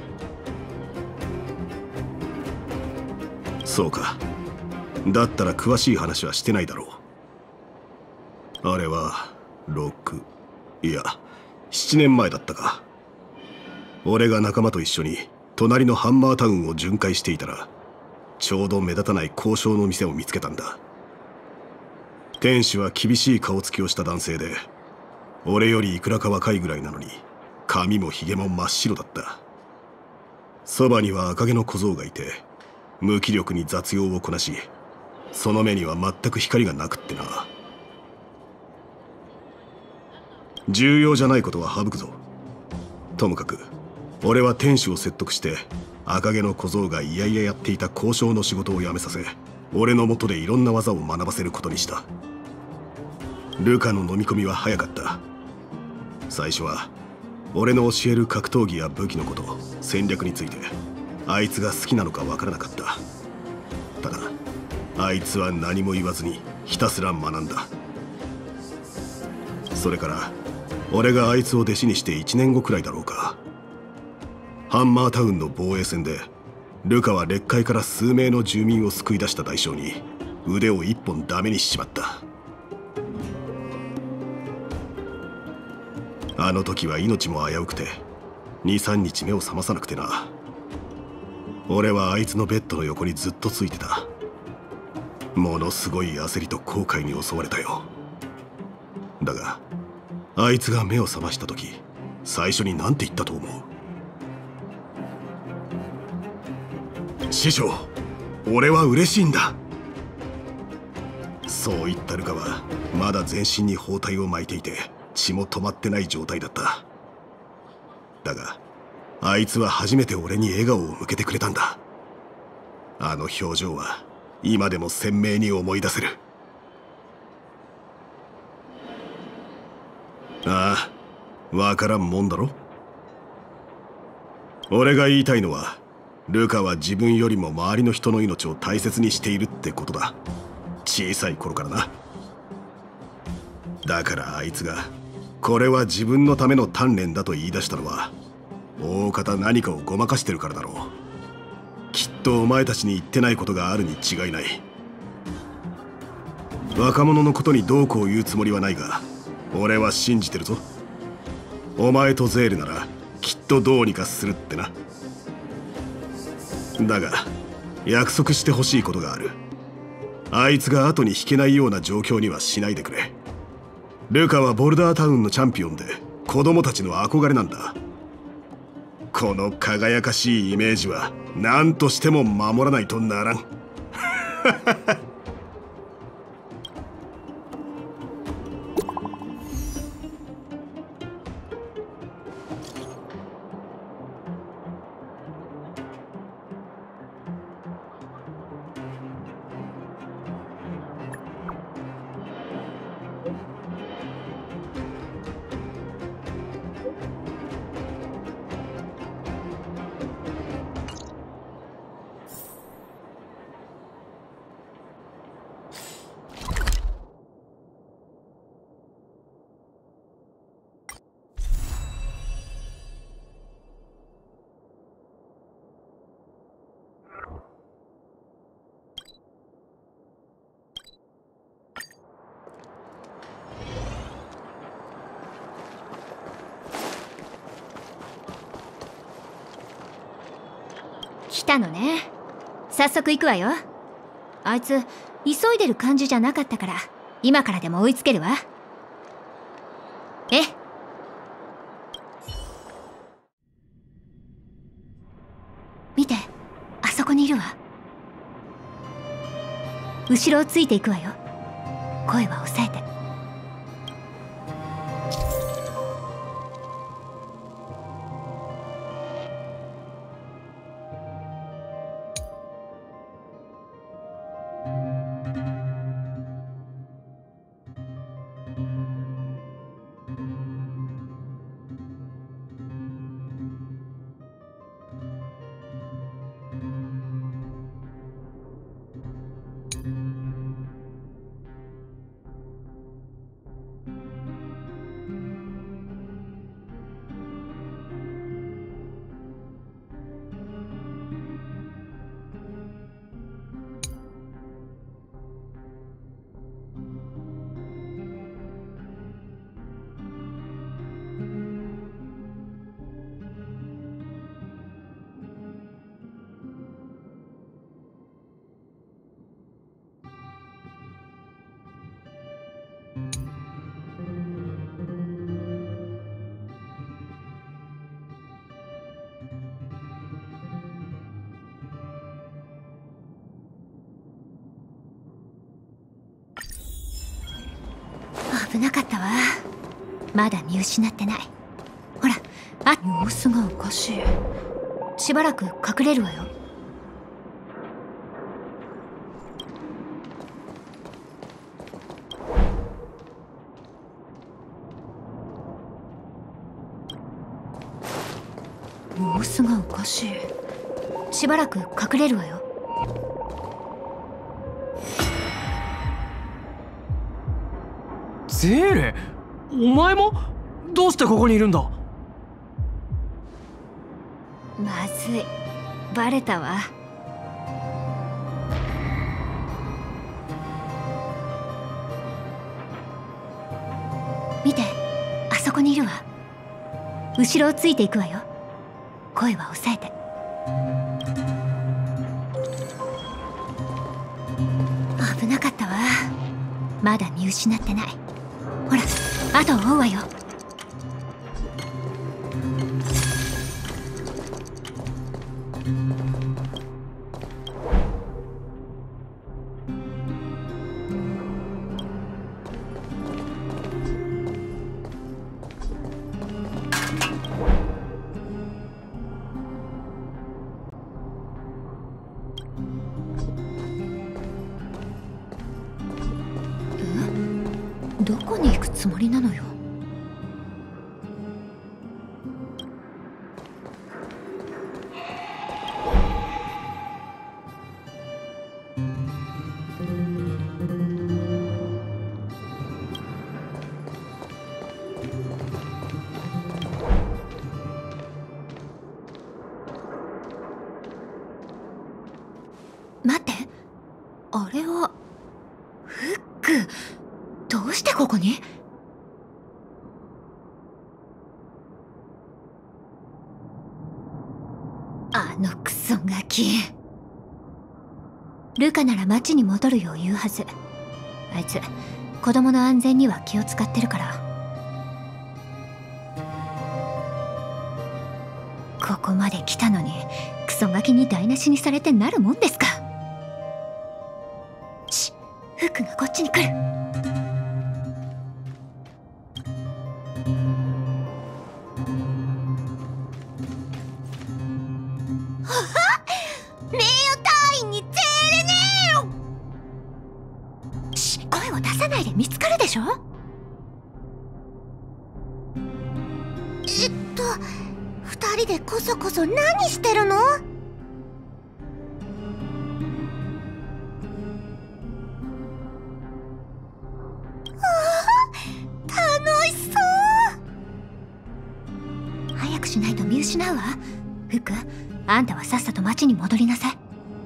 そうか。だったら詳しい話はしてないだろう。あれはろくいやなねんまえだったか。俺が仲間と一緒に隣のハンマータウンを巡回していたらちょうど目立たない交渉の店を見つけたんだ。店主は厳しい顔つきをした男性で俺よりいくらか若いぐらいなのに髪もひげも真っ白だった。そばには赤毛の小僧がいて無気力に雑用をこなしその目には全く光がなくってな。重要じゃないことは省くぞ。ともかく俺は店主を説得して赤毛の小僧がいやいややっていた交渉の仕事を辞めさせ俺の下でいろんな技を学ばせることにした。 ルカの飲み込みは早かった。最初は俺の教える格闘技や武器のこと、戦略についてあいつが好きなのかわからなかった。ただあいつは何も言わずにひたすら学んだ。それから俺があいつを弟子にしていちねんごくらいだろうか、ハンマータウンの防衛戦でルカは劣界から数名の住民を救い出した代償に腕を一本ダメにしちまった。あの時は命も危うくてにさんにち目を覚まさなくてな。俺はあいつのベッドの横にずっとついてた。ものすごい焦りと後悔に襲われたよ。だがあいつが目を覚ました時、最初に何て言ったと思う？師匠、俺は嬉しいんだ。そう言ったルカはまだ全身に包帯を巻いていて血も止まってない状態だった。だがあいつは初めて俺に笑顔を向けてくれたんだ。あの表情は今でも鮮明に思い出せる。ああ、わからんもんだろ。俺が言いたいのは、ルカは自分よりも周りの人の命を大切にしているってことだ。小さい頃からな。だからあいつがこれは自分のための鍛錬だと言い出したのは、大方何かをごまかしてるからだろう。きっとお前たちに言ってないことがあるに違いない。若者のことにどうこう言うつもりはないが、俺は信じてるぞ。お前とゼールならきっとどうにかするってな。だが約束してほしいことがある。あいつが後に引けないような状況にはしないでくれ。ルカはボルダータウンのチャンピオンで子供たちの憧れなんだ。この輝かしいイメージは何としても守らないとならん。 来たのね。早速行くわよ。あいつ急いでる感じじゃなかったから今からでも追いつけるわ。え見て、あそこにいるわ。後ろをついていくわよ。声は抑えて。危なかったわ。まだ見失ってない。ほら、あ、様子がおかしい。しばらく隠れるわよ。 様子がおかしい。しばらく隠れるわよ。 ゼーレ、お前もどうしてここにいるんだ？ まずい、バレたわ。見て、あそこにいるわ。後ろをついていくわよ。声は抑えて。危なかったわ。まだ見失ってない。ほら、後を追うわよ。どこに行くつもりなのよ。待って、あれはフック。どうしてここに？あのクソガキ。ルカなら町に戻るよう言うはず。あいつ子供の安全には気を使ってるから。ここまで来たのにクソガキに台無しにされてなるもんですか。し、フックがこっちに来る。 名誉隊員にゼーレネーよ。 し、声を出さないで、見つかるでしょ。 えっと二人でこそこそ何してるの？楽しそう。 早くしないと見失うわ。フック、あんたはさっさと町に戻りなさい。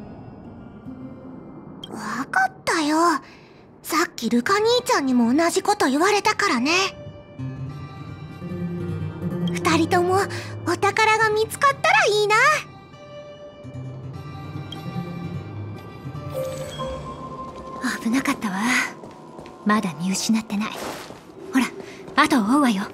わかったよ。さっきルカ兄ちゃんにも同じこと言われたからね。二人ともお宝が見つかったらいいな。 危なかったわ。まだ見失ってない。ほら、後を追うわよ。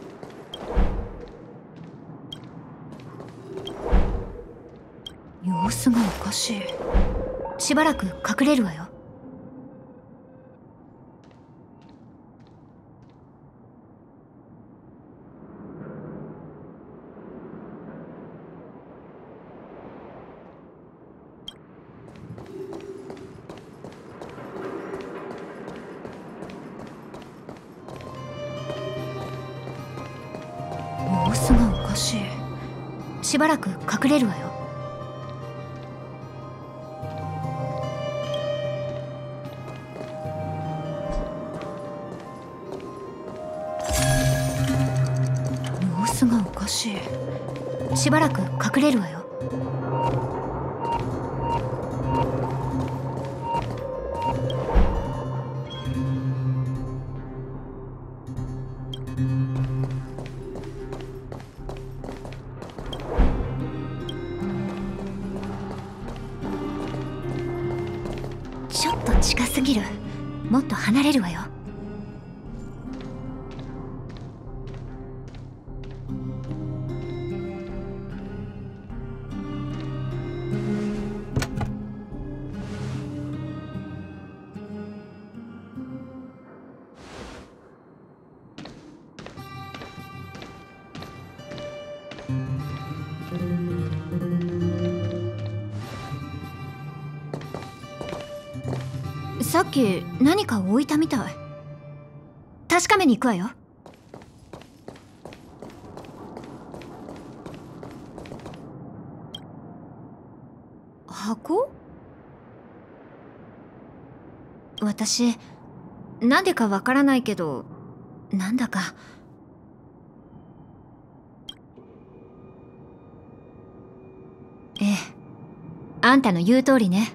様子がおかしい。しばらく隠れるわよ。様子がおかしい。しばらく隠れるわよ。様子がおかしい。しばらく隠れるわよ。ちょっと近すぎる。もっと離れるわよ。さっき何かを置いたみたい。確かめに行くわよ。 箱？私なんでかわからないけど、なんだかええ、あんたの言う通りね。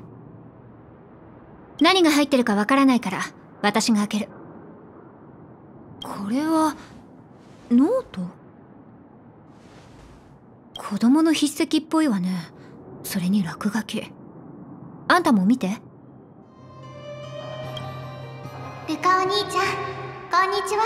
何が入ってるかわからないから私が開ける。これはノート？子供の筆跡っぽいわね。それに落書き。あんたも見て。 ルカお兄ちゃん、こんにちは。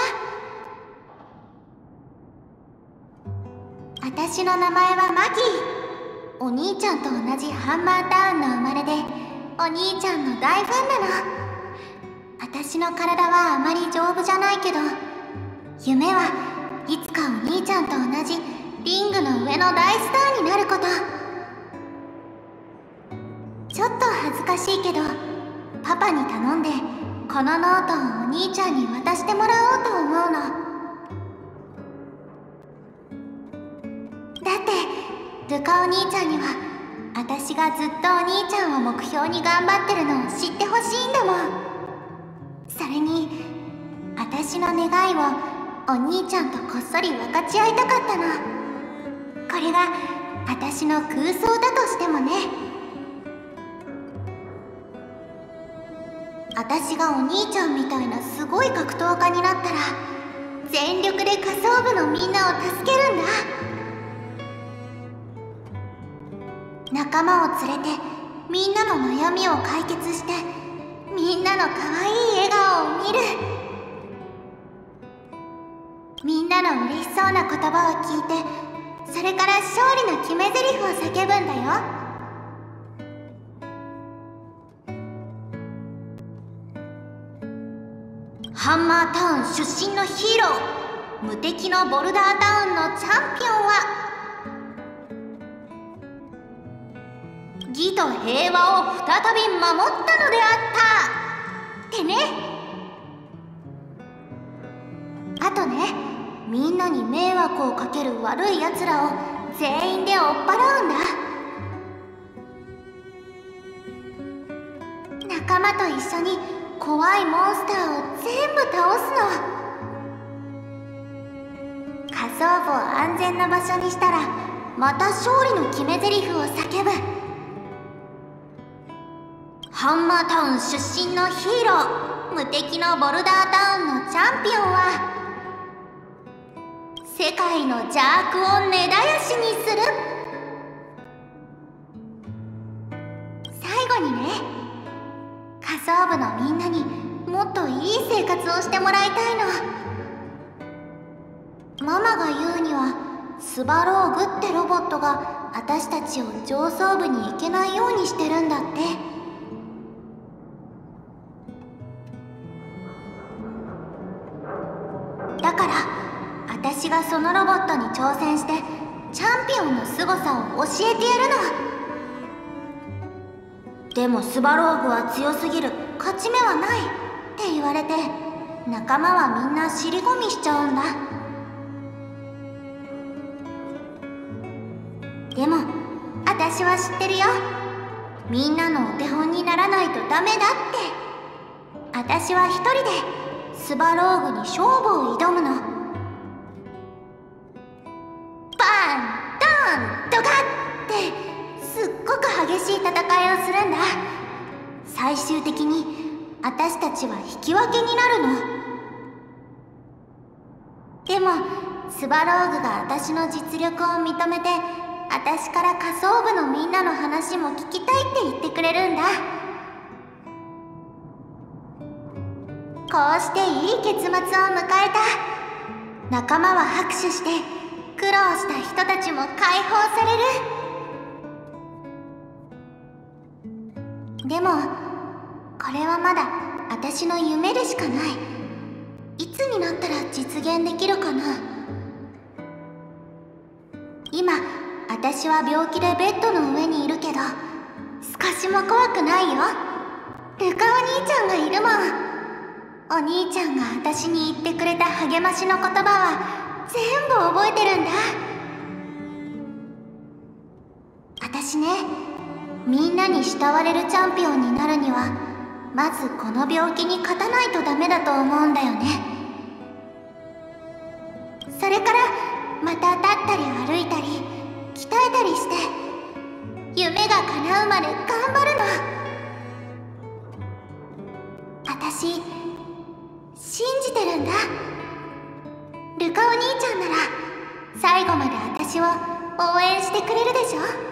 私の名前はマギー。お兄ちゃんと同じハンマータウンの生まれで、お兄ちゃんの大ファンなの。私の体はあまり丈夫じゃないけど、夢はいつかお兄ちゃんと同じリングの上の大スターになること。ちょっと恥ずかしいけど、パパに頼んでこのノートをお兄ちゃんに渡してもらおうと思うの。だってルカお兄ちゃんには私がずっとお兄ちゃんを目標に頑張ってるのを知ってほしいんだもん。それに私の願いをお兄ちゃんとこっそり分かち合いたかったの。これが私の空想だとしてもね。私がお兄ちゃんみたいなすごい格闘家になったら全力で仮想部のみんなを助けるんだ。仲間を連れてみんなの悩みを解決して、みんなの可愛い笑顔を見る。みんなの嬉しそうな言葉を聞いて、それから勝利の決め台詞を叫ぶんだよ。ハンマータウン出身のヒーロー、無敵のボルダータウンのチャンピオンは義と平和を再び守ったのであったってね。あとね、みんなに迷惑をかける悪いやつらを全員で追っ払うんだ。仲間と一緒に怖いモンスターを全部倒すの。仮想部を安全な場所にしたらまた勝利の決め台詞を叫ぶ。ハンマータウン出身のヒーロー、無敵のボルダータウンのチャンピオンは世界の邪悪を根絶やしにする。最後にね、仮想部のみんなにもっといい生活をしてもらいたいの。ママが言うにはスバローグってロボットが私たちを上層部に行けないようにしてるんだって。だから私がそのロボットに挑戦してチャンピオンの凄さを教えてやるの。でもスバローグは強すぎる、勝ち目はないって言われて仲間はみんな尻込みしちゃうんだ。でも私は知ってるよ。みんなのお手本にならないとダメだって。私は一人でスバローグに勝負を挑むの。バンドンドカッってすっごく激しい戦いをするんだ。最終的に私たちは引き分けになるの。でもスバローグが私の実力を認めて、私から仮想部のみんなの話も聞きたいって言ってくれるんだ。こうしていい結末を迎えた。仲間は拍手して苦労した人たちも解放される。でもこれはまだ私の夢でしかない。いつになったら実現できるかな。今私は病気でベッドの上にいるけど少しも怖くないよ。ルカお兄ちゃんがいるもん。お兄ちゃんが私に言ってくれた励ましの言葉は全部覚えてるんだ。私ね、 みんなに慕われるチャンピオンになるにはまずこの病気に勝たないとダメだと思うんだよね。それからまた立ったり歩いたり鍛えたりして夢が叶うまで頑張るの。私信じてるんだ。ルカお兄ちゃんなら最後まで私を応援してくれるでしょ。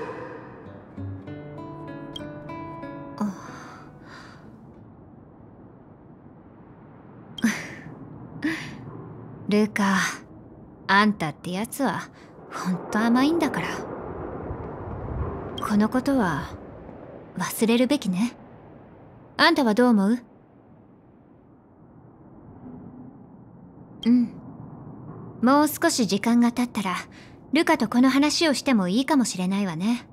ルカ、あんたってやつはほんと甘いんだから。このことは忘れるべきね。あんたはどう思う？うん。もう少し時間が経ったらルカとこの話をしてもいいかもしれないわね。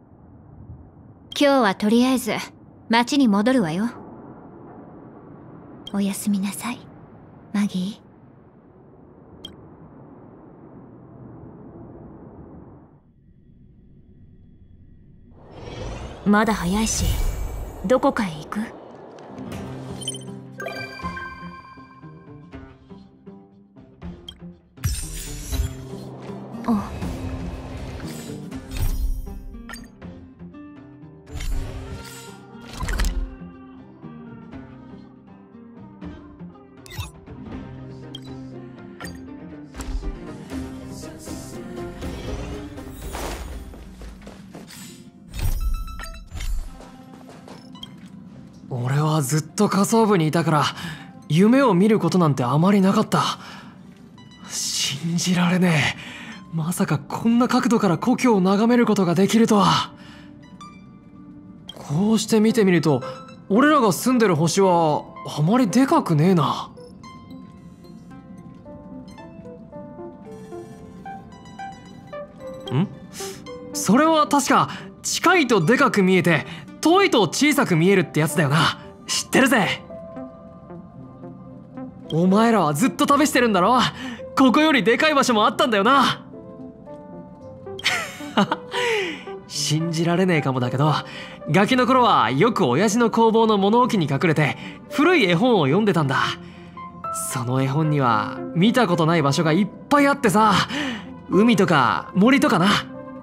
今日はとりあえず町に戻るわよ。おやすみなさい、マギー。 まだ早いし、どこかへ行く？あ。 俺はずっと仮想部にいたから夢を見ることなんてあまりなかった。信じられねえ。まさかこんな角度から故郷を眺めることができるとは。こうして見てみると俺らが住んでる星はあまりでかくねえな。ん？それは確か近いとでかく見えて遠いと小さく見えるってやつだよな。知ってるぜ。お前らはずっと試してるんだろ。ここよりでかい場所もあったんだよな。信じられねえかもだけど、ガキの頃はよく親父の工房の物置に隠れて古い絵本を読んでたんだ。その絵本には見たことない場所がいっぱいあってさ、海とか森とかな。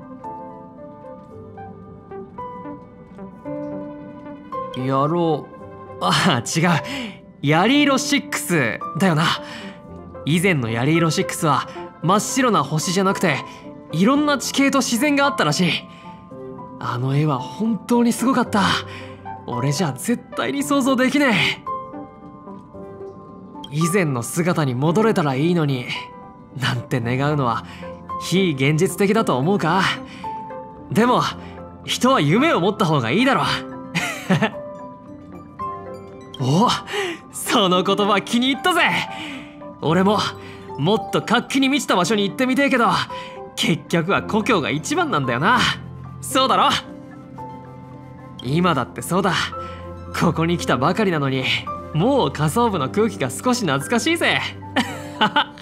やろう。ああ、違う。ヤリイロシックスだよな。以前のヤリイロシックスは真っ白な星じゃなくていろんな地形と自然があったらしい。あの絵は本当にすごかった。俺じゃ絶対に想像できねえ。以前の姿に戻れたらいいのになんて願うのは非現実的だと思うか。でも人は夢を持った方がいいだろ。お、その言葉気に入ったぜ。俺ももっと活気に満ちた場所に行ってみてえけど結局は故郷が一番なんだよな。そうだろ。今だってそうだ。ここに来たばかりなのにもう仮想部の空気が少し懐かしいぜ。